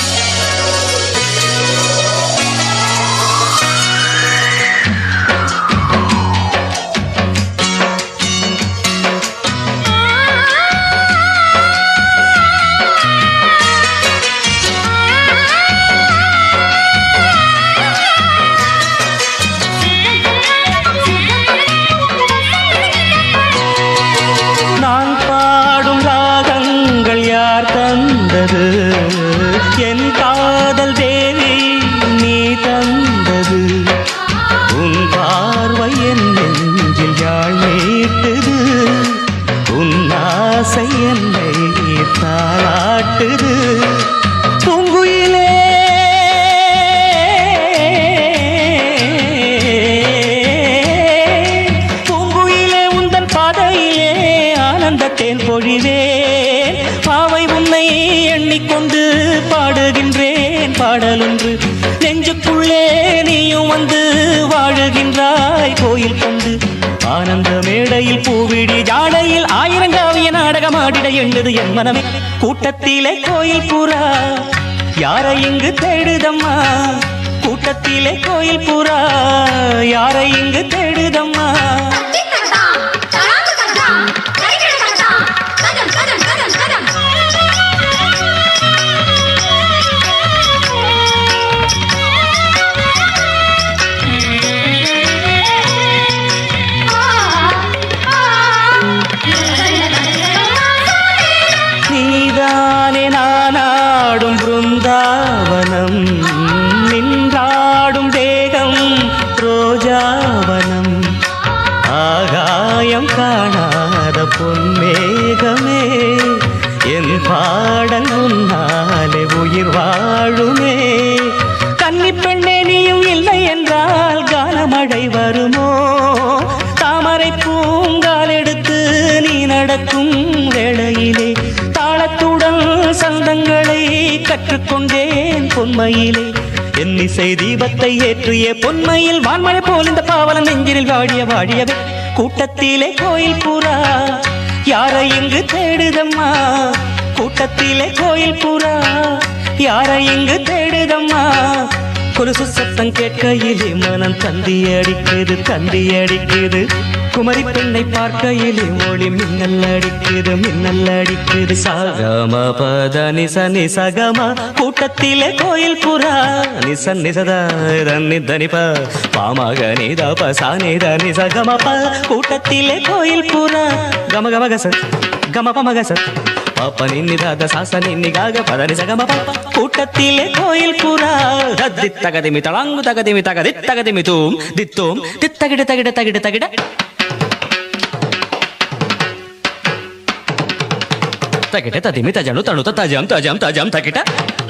நான் பாடும் ராகங்கள் யார் தந்தது? என் காதல் தேவி நீ தந்தது. உன் பார்வை என் நெஞ்சில் யாழ் மீட்டுது. உன் ஆசை என்னை தாளாட்டுது. பூங்குயிலே பூங்குயிலே உந்தன் பாதையிலே ஆனந்தத்தேன் பொழிவேன். பாவை உன்னை எண்ணிக்கொண்டு பாடுகின்றேன் பாடலொன்று. நெஞ்சுக்குள்ளே நீயும் வந்து வாழுகின்றாய் கோயில் கொண்டு. ஆனந்த மேடையில் பூவிடி ஜாடையில் ஆயிரங்காவிய நாடகமாடிட எண்ணுது என் மனமே. கூட்டத்திலே கோயில் புறா யாரை இங்கு தேடுதம்மா? கூட்டத்திலே கோயில் புறா யாரை இங்கு தேடுதம்மா? நீதானே நானாடும் பிருந்தாவனம். நின்றாடும் தேகம் ரோஜாவனம். ஆகாயம் காணாத பொன்மேகமே என் பாடல் உன்னாலே உயிர் வாழுமே. கன்னி பெண்ணே நீயும் இல்லை என்றால் காலமழை வருமோ? தாமரை பூங்கால் எடுத்து நீ நடக்கும் வேளையிலே தாளத்துடன் சந்தங்களை கற்றுக்கொண்டேன் பொன்மையிலே. என் இசை தீபத்தை ஏற்றிய பொன்மையில் வான்மழை போல் இந்த பாவலன் நெஞ்சில் வாழிய வாழியவே. கூட்டத்திலே கோயில் புறா யாரை இங்கு தேடுதம்மா? கூட்டத்திலே கோயில் புறா யாரை இங்கு தேடுதம்மா? கொலுசு சத்தம் கேட்கையிலே மனம் தந்தி அடிக்குது தந்தி அடிக்குது. குமரி பெண்ணை பார்க்கையிலே ஒளி மின்னல் அடிக்குது மின்னல் அடிக்குது. சகம பத நிச நிசகம கூட்டத்திலே கோயில் புறா நிச நிசத நிதனிப பாமக நித பசானித நிசகம ப கூட்டத்திலே கோயில் புறா கம கம கச கம பம கச பாப்ப நின்னிதாத சாச நின்னிகாக பத நிசகம ப கூட்டத்திலே கோயில் புறா தத்தி தகதிமி தளாங்கு தகதிமி தகதி தகதிமி தூம் தித்தோம் தித்தகிட தகிட தகிட தகிட தகிட ததிமி தஜனு தனு தஜம் தஜம் தஜம் தகிட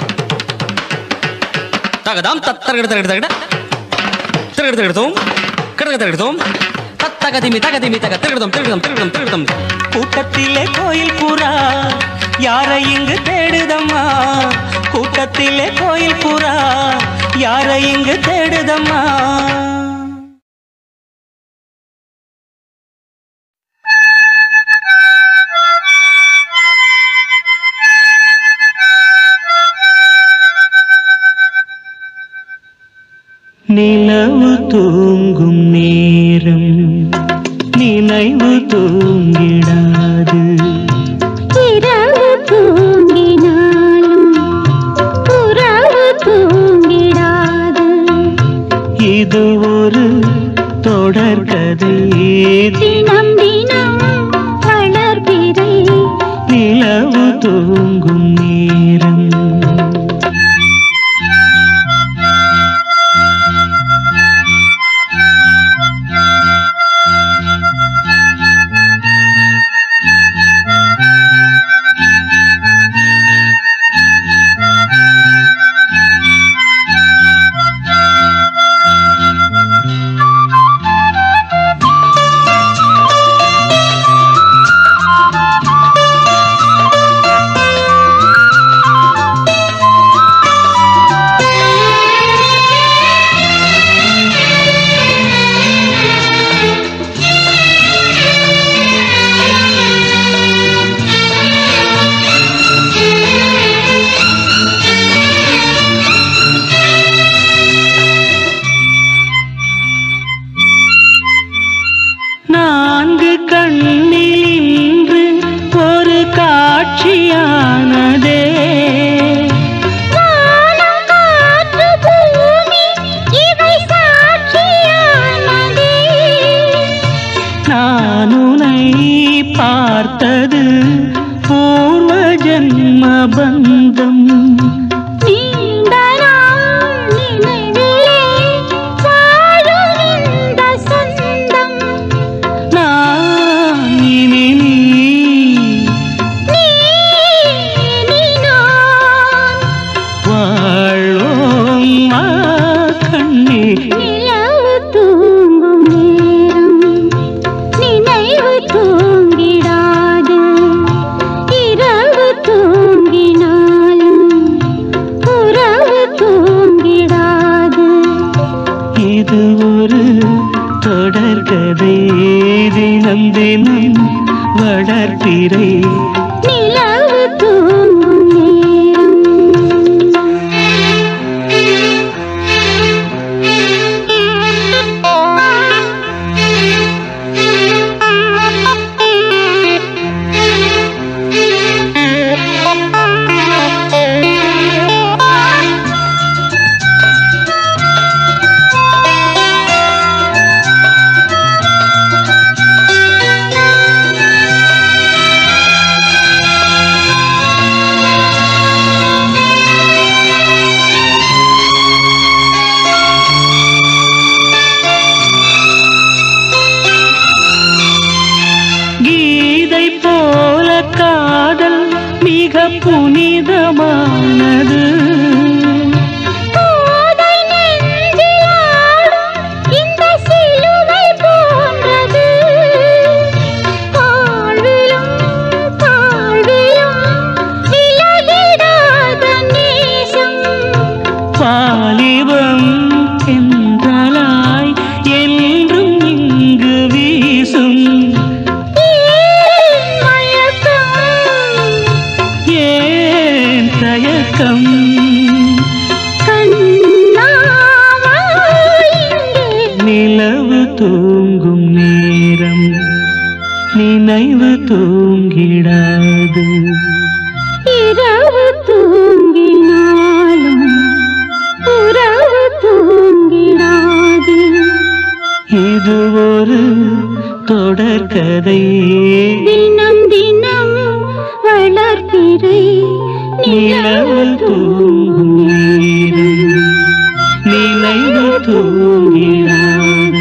தகதாம் தத்தகிட தகிட தகிட தகிட தகிடதோம் கடக தகிடதோம் தத்தகதிமி தகதிமி தக தகிடதோம் தகிடதோம் தகிடதோம் தகிடதோம். கூட்டத்திலே கோயில் புறா யாரை இங்கு தேடுதம்மா? கூட்டத்திலே கோயில் புறா யாரை இங்கு தேடுதம்மா? நிலவு தூங்கும் நேரம் நினைவு தூங்கிடாது. இரவு தூங்கினாலும் புறவு தூங்கிடாது. இது ஒரு தொடர்கதை. தினம் தினம் வளர்பிறை நிலவு தூங்கும் நேரம். பந்தம் நீண்ட நாள் நினைவிலே வாழும் இந்த சொந்தம். நான் இனி நான் வாழ்வோம் வா கண்ணே. நிலவு தூங்கும் நேரம் நினைவு தூங்கிடாது. இரவு தூங்கினாலும் உறவு தூங்கிடாது. இது ஒரு தொடர்கதை, தினம் தினம் வளர்பிறை. நிலவு தூங்கும் நேரம். கீதை போல காதல் மிக புனிதமானது. கோதை நெஞ்சில் ஆடும் இந்த சிலுவை போன்றது. வாழ்விலும் தாழ்விலும் விலகிடாத நேசம். வாலிபம் என்றலாய் என்றும் இங்கு வீசும். ஏன் மயக்கம்? ஏன் தயக்கம்? கண்ணாவா இங்கே நிலவு தூங்கும் நேரம் நினைவு தூங்கிடாது. இரவு தூங்கினாலும் உறவு தூங்கிடாது. இது ஒரு தொடர்கதை, தினம் தினம் வளர்பிறை. நிலவு தூங்கும் நேரம் நினைவு தூங்கிடாது.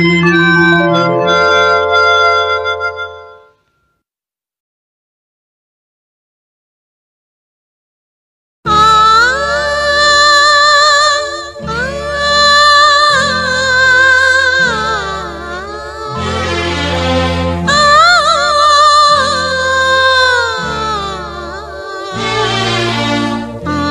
ஆ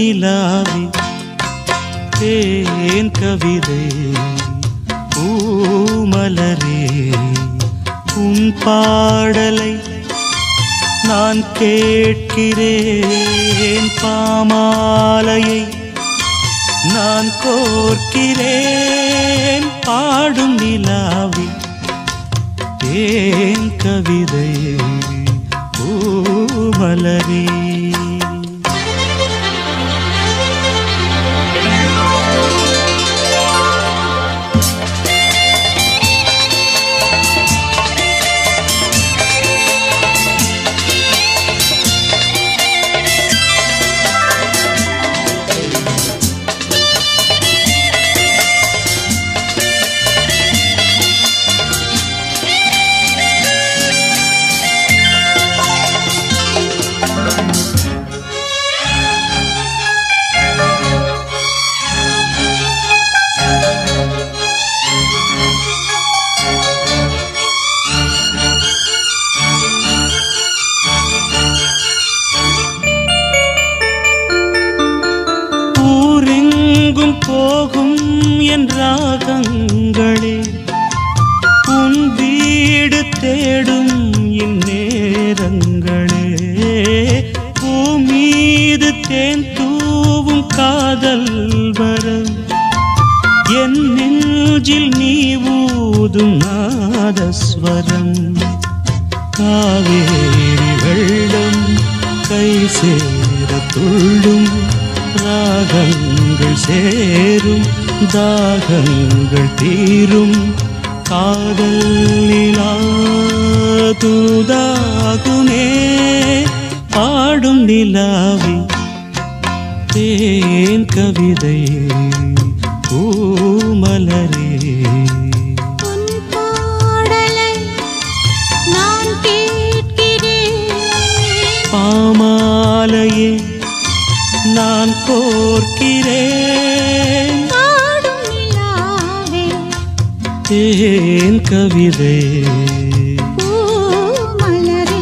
நிலாவே தேன் கவிதை பூமலரே உன் பாடலை நான் கேட்கிறேன் பாமாலையை நான் கோர்க்கிறேன் பாடும் நிலாவே தேன் கவிதை பூமலரே போகும் என் ராகங்களே உன் வீடு தேடும் இந்நேரங்களே பூமீது தேன் தூவும் காதல் வரம் என் நெஞ்சில் நீ ஊதும் நாதஸ்வரம் காவேரி வெள்ளம் கை சேர துள்ளும் ராகங்கள் சேரும் தாகங்கள் தீரும் காதல் நிலா தூதாகுமே பாடும் நிலாவே தேன் கவிதை பூமலரே உன் பாடலை நான் கேட்கிறேன் பாமாலையே நான் கோர்க்கிறேன் பாடும் நிலாவே தேன் கவிதை பூமலரே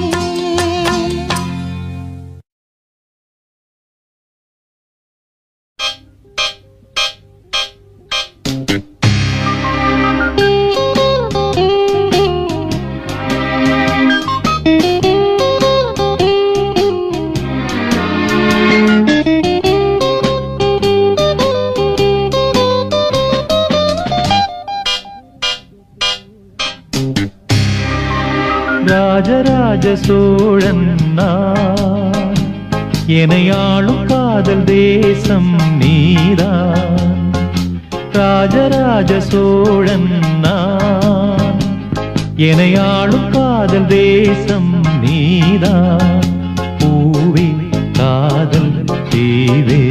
ராஜராஜ சோழன் நான் எனையாளும் காதல் தேசம் நீதான் ராஜராஜ சோழன் நான் எனையாளும் காதல் தேசம் நீதான் பூவே காதல் தீவே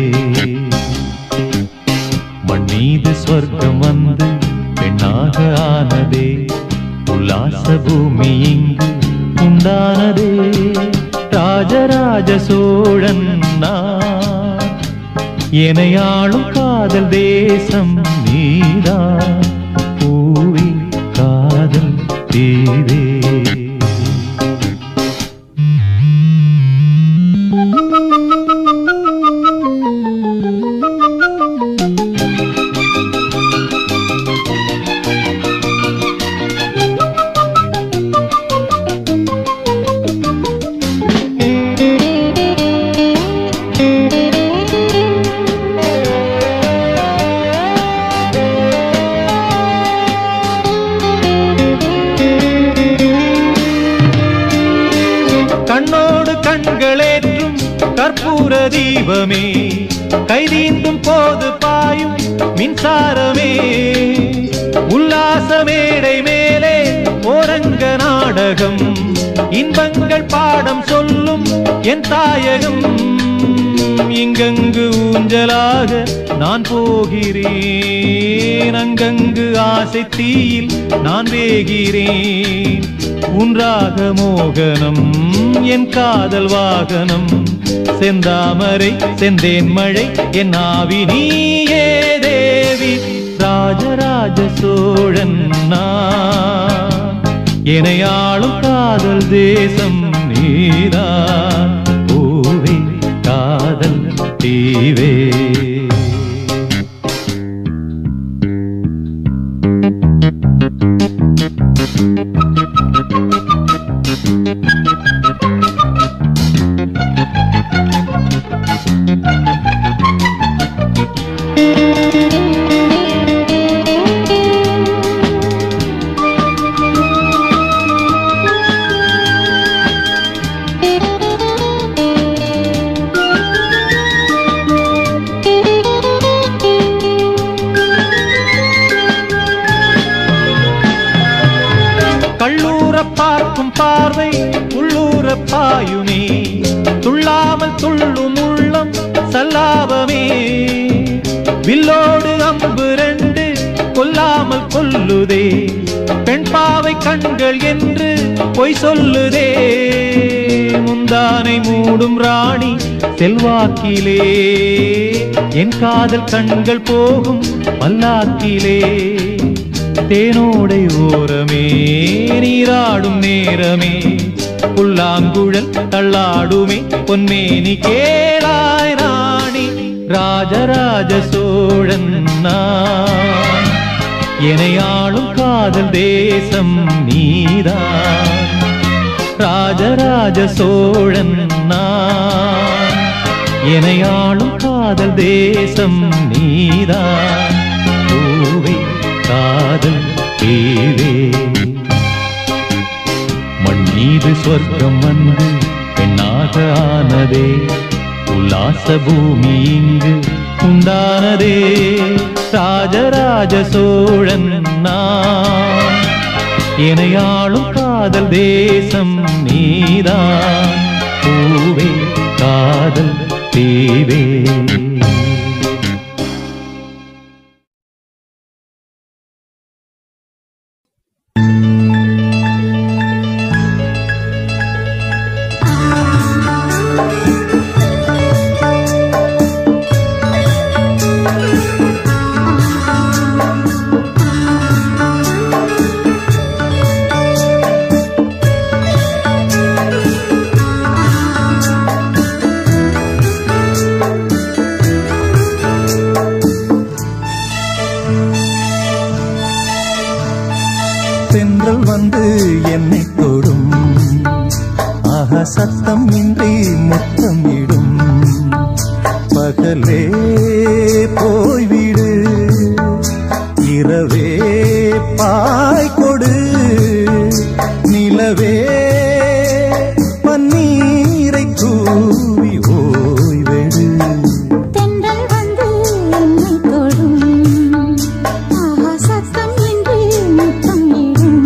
மண்ணீது சொர்க்கம் வந்து பெண்ணாக ஆனதே உல்லாச பூமி இங்கு உண்டானதே ராஜராஜ சோழன் நான் எனையாளும் காதல் தேசம் நீதான் பூவே காதல் தீவே கண்ணோடு கண்களேற்றும் கற்பூர தீபமே கைதீந்தும் போது பாயும் மின்சாரமே உல்லாச மேடை மேலே ஓரங்க நாடகம் இன்பங்கள் பாடம் சொல்லும் என் தாயகம் இங்கங்கு ஊஞ்சலாக நான் போகிறேன் அங்கங்கு ஆசை தீயில் நான் வேகிறேன் உன்றாக மோகனம் என் காதல் வாகனம் செந்தாமரை செந்தேன் மழை என் ஆவி நீயே தேவி ராஜராஜ சோழன் நான் எனையாளும் காதல் தேசம் நீதான் பூவே காதல் தீவே துள்ளும் உள்ளம் சல்லாபமே வில்லோடு அம்பு ரெண்டு கொல்லாமல் கொல்லுதே பெண் பாவை கண்கள் என்று பொய் சொல்லுதே முந்தானை மூடும் ராணி செல்வாக்கிலே என் காதல் கண்கள் போகும் பல்லாக்கிலே தேனோடை ஓரமே நீராடும் நேரமே புல்லாங்குழல் தள்ளாடுமே பொன்மேனி கேளாய் ராணி ராஜராஜ சோழன் நான் எனையாளும் காதல் தேசம் நீதான் ராஜராஜ சோழன் நான் எனையாளும் காதல் தேசம் நீதான் பூவே காதல் தேவே மண் மீது சொர்க்கம் வந்து பெண்ணாக ஆனதே உல்லாச பூமி இங்கு உண்டானதே ராஜராஜ சோழன் நான் எனையாளும் காதல் தேசம் நீதான் பூவே காதல் தேவே தென்றல் வந்து என்னை தொடும் ஆஹா சத்தம் இன்றி முத்தம் இடும் பகலே போய்விடு இரவே பாய் கொடு நிலவே பன்னீரை தூவி ஓய்வெடு தென்றல் வந்து என்னை தொடும் ஆஹா சத்தம் இன்றி முத்தம் இடும்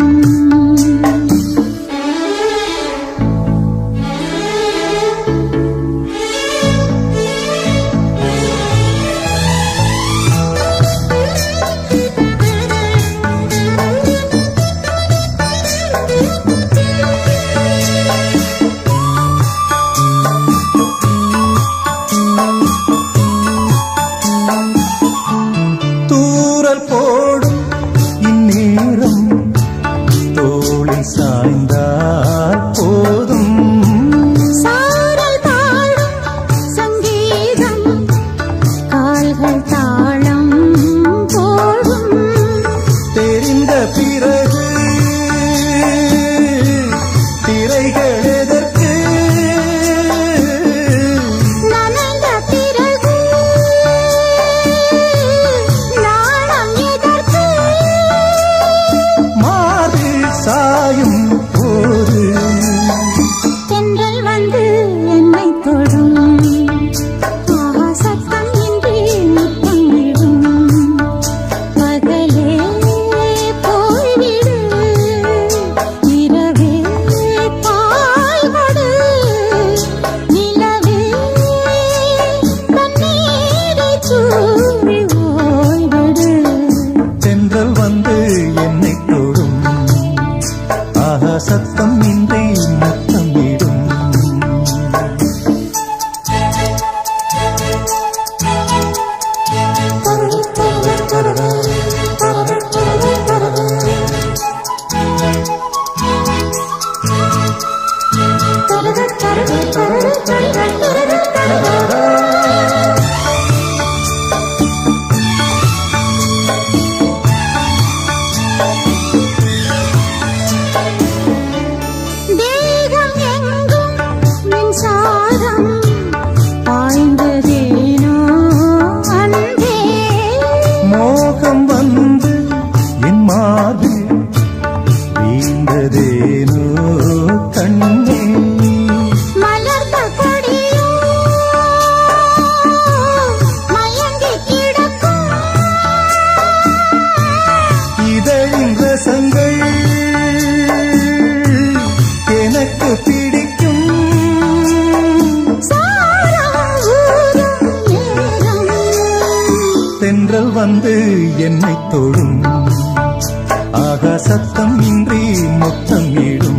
வந்து என்னை தொடும் ஆகா சத்தம் இன்றி முத்தம் இடும்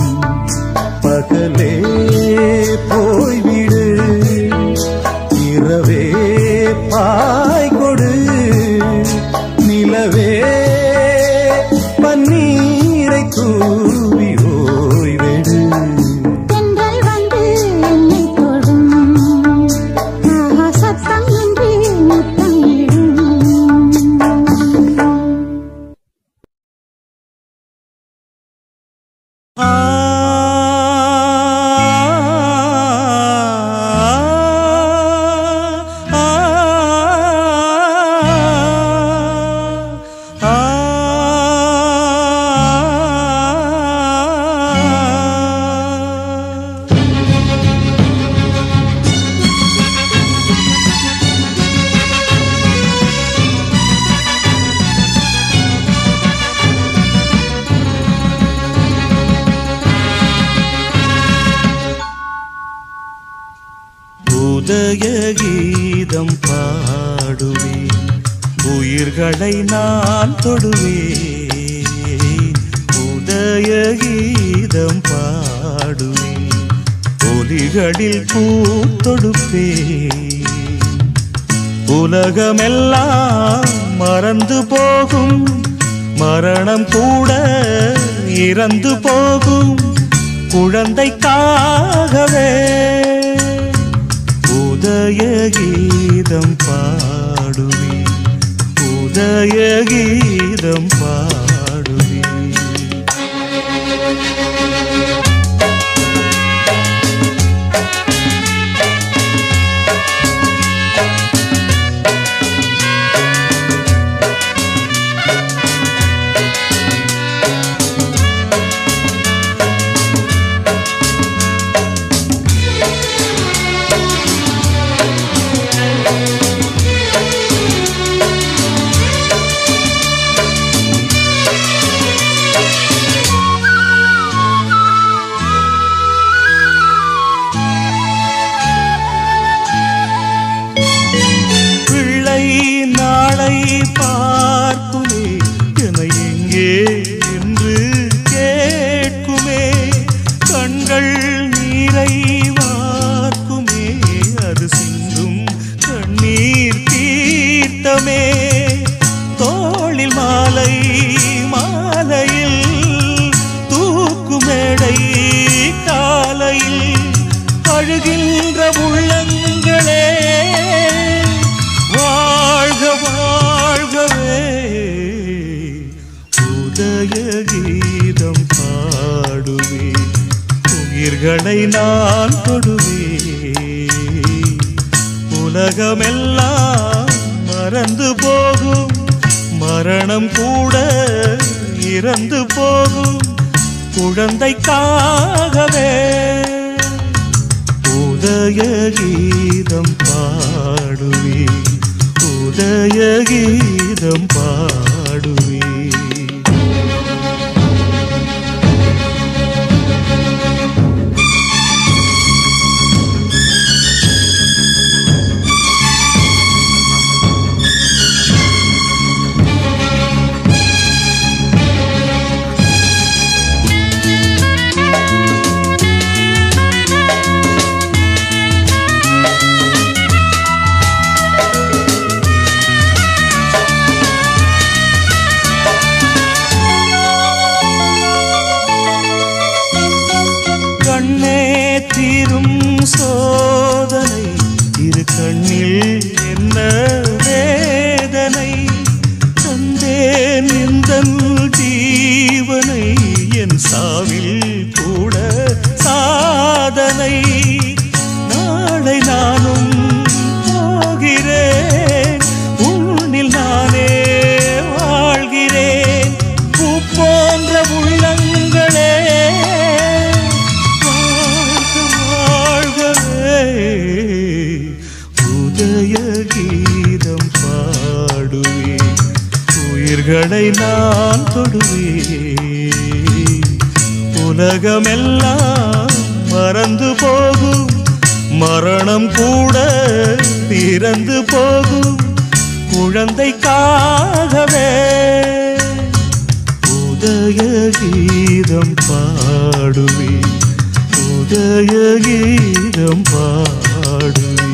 பகலே போய்விடு இரவே பாய் கொடு நிலவே பன்னீரை தூவி ஓய்வெடு தென்றல் வந்து என்னை தொடும் ஆஹா சத்தம் இன்றி முத்தம் இடும் உதய கீதம் பாடுவேன் உயிர்களை நான் தொடுவேன் உதய கீதம் பாடுவேன் ஒலிகளில் பூத்தொடுப்பேன் உலகமெல்லாம் மறந்து போகும் மரணம் கூட இறந்து போகும் குழந்தைக்காகவே உதய கீதம் பாடுவேன் உதய கீதம் பாடுவேன் பார்க்குமே என எங்கே என்று கேட்குமே கண்கள் நீரை வார்க்குமே அது சிந்தும் கண்ணீர் தீர்த்தமே தோளில் மாலை மாலையில் தூக்குமேடை காலையில் அழுகின்ற உள்ளங்களே வாழ்க வாழ்கவே உதய கீதம் பாடுவே உயிர்களை நான் தொடுவே உலகமெல்லாம் மறந்து போகும் மரணம் கூட இறந்து போகும் குழந்தைக்காகவே உதய கீதம் பாடுவே உதய கீதம் பாடுவே தீரும் சோதனை இரு கண்ணில் என்ன வேதனை தந்தேன் எந்தன் ஜீவனை என் சாவில் கூட சாதனை நாளை நானும் போகிறேன் உன்னில் நானே வாழ்கிறேன் பூ போன்ற உள்ளங்களே உதய கீதம் பாடுவே உயிர்களை நான் தொடுவே உலகமெல்லாம் மறந்து போகும் மரணம் கூட பிறந்து போகும் குழந்தைக்காகவே உதய கீதம் பாடுவே, உதய கீதம் பாடுவே.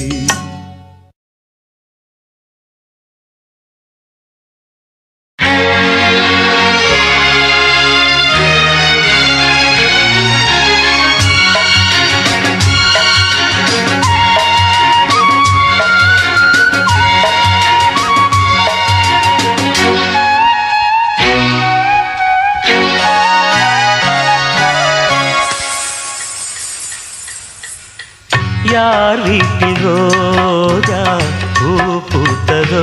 யார் வீட்டில் ரோஜா பூ பூத்ததோ,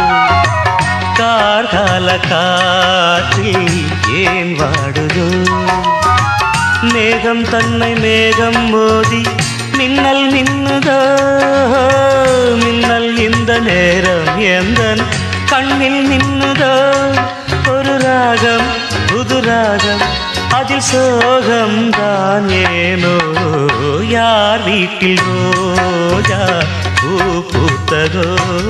கார்கால காற்றில் ஏன் வாடுதோ, மேகம் தன்னை மேகம் மோதி மின்னல் மின்னுதோ, மின்னல் இந்த நேரம் எந்தன் கண்ணில் மின்னுதோ, ஒரு ராகம் புது ராகம் அதில் சோகம் தான் ஏனோ, யார் வீட்டில் ரோஜா பூ பூத்ததோ.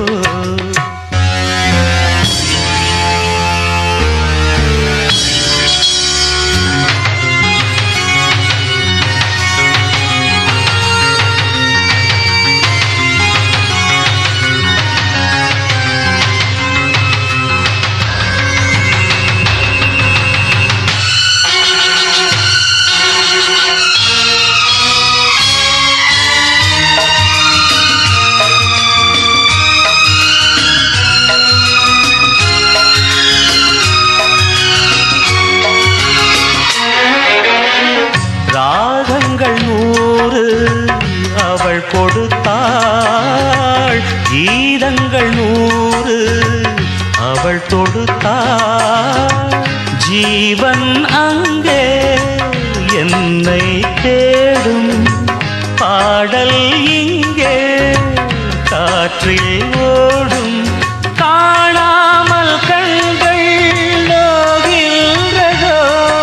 ராகங்கள் 100 அவள் கொடுத்தாள், கீதங்கள் 100 அவள் தொடுத்தாள், ஜீவன் அங்கே என்னை தேடும், பாடல் இங்கே காற்றில் ஓடும், காணாமல் கண்கள் நோகின்றதோ,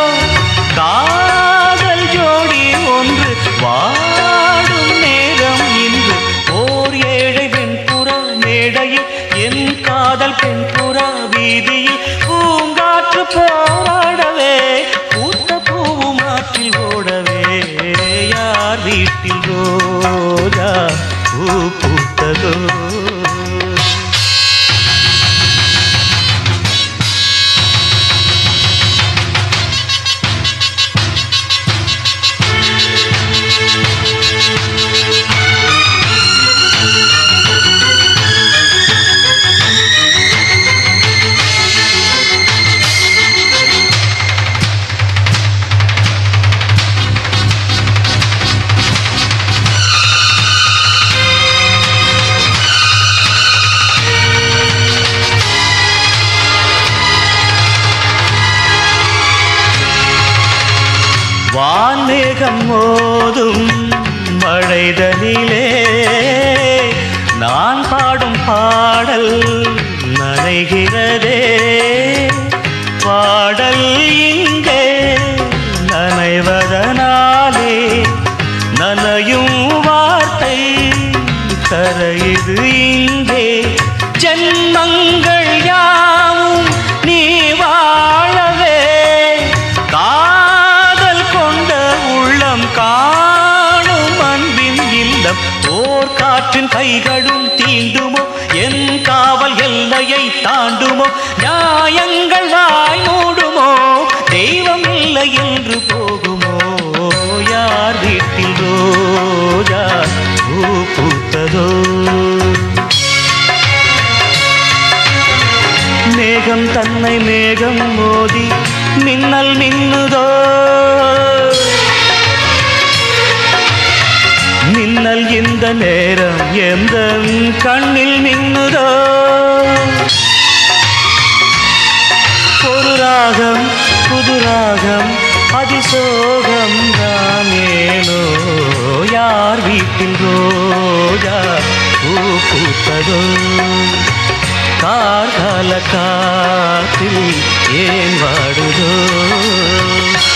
காதல் ஜோடி ஒன்று வாடும் நேரம் இன்று, ஓர் ஏழை வெண்புறா மேடையில் என் காதல் பெண்புறா வீதியில் பூங்காற்று போராடவே, பூத்த பூவும் ஆற்றில் ஓடவே, யார் வீட்டில் ரோஜா பூ பூத்ததோ. வான்மேகம் மோதும் மழைதனிலே நான் பாடும் பாடல் நனைகிறதே, பாடல் இங்கே நனைவதனாலே நனையும் வார்த்தை கரையுது இங்கே, ஜன்மங்கள் யாவும் நீ வாழவே, காணும் அன்பின் இல்லம், ஓர் காற்றின் கைகளும் தீண்டுமோ, என் காவல் எல்லையை தாண்டுமோ, நியாயங்கள் வாய் மூடுமோ, தெய்வம் இல்லை என்று போகுமோ, யார் வீட்டில் ரோஜா பூ பூத்ததோ. மேகம் தன்னை மேகம் மோதி மின்னல் மின்னுதோ, மின்னல் இந்த நேரம் எந்த கண்ணில் மின்னுதோ, ஒரு ராகம் புது ராகம் அதிசோகம் தான் ஏனோ, யார் வீட்டில் ரோஜா பூ பூத்ததோ, கார்கால காற்றில் ஏன் வாடுதோ.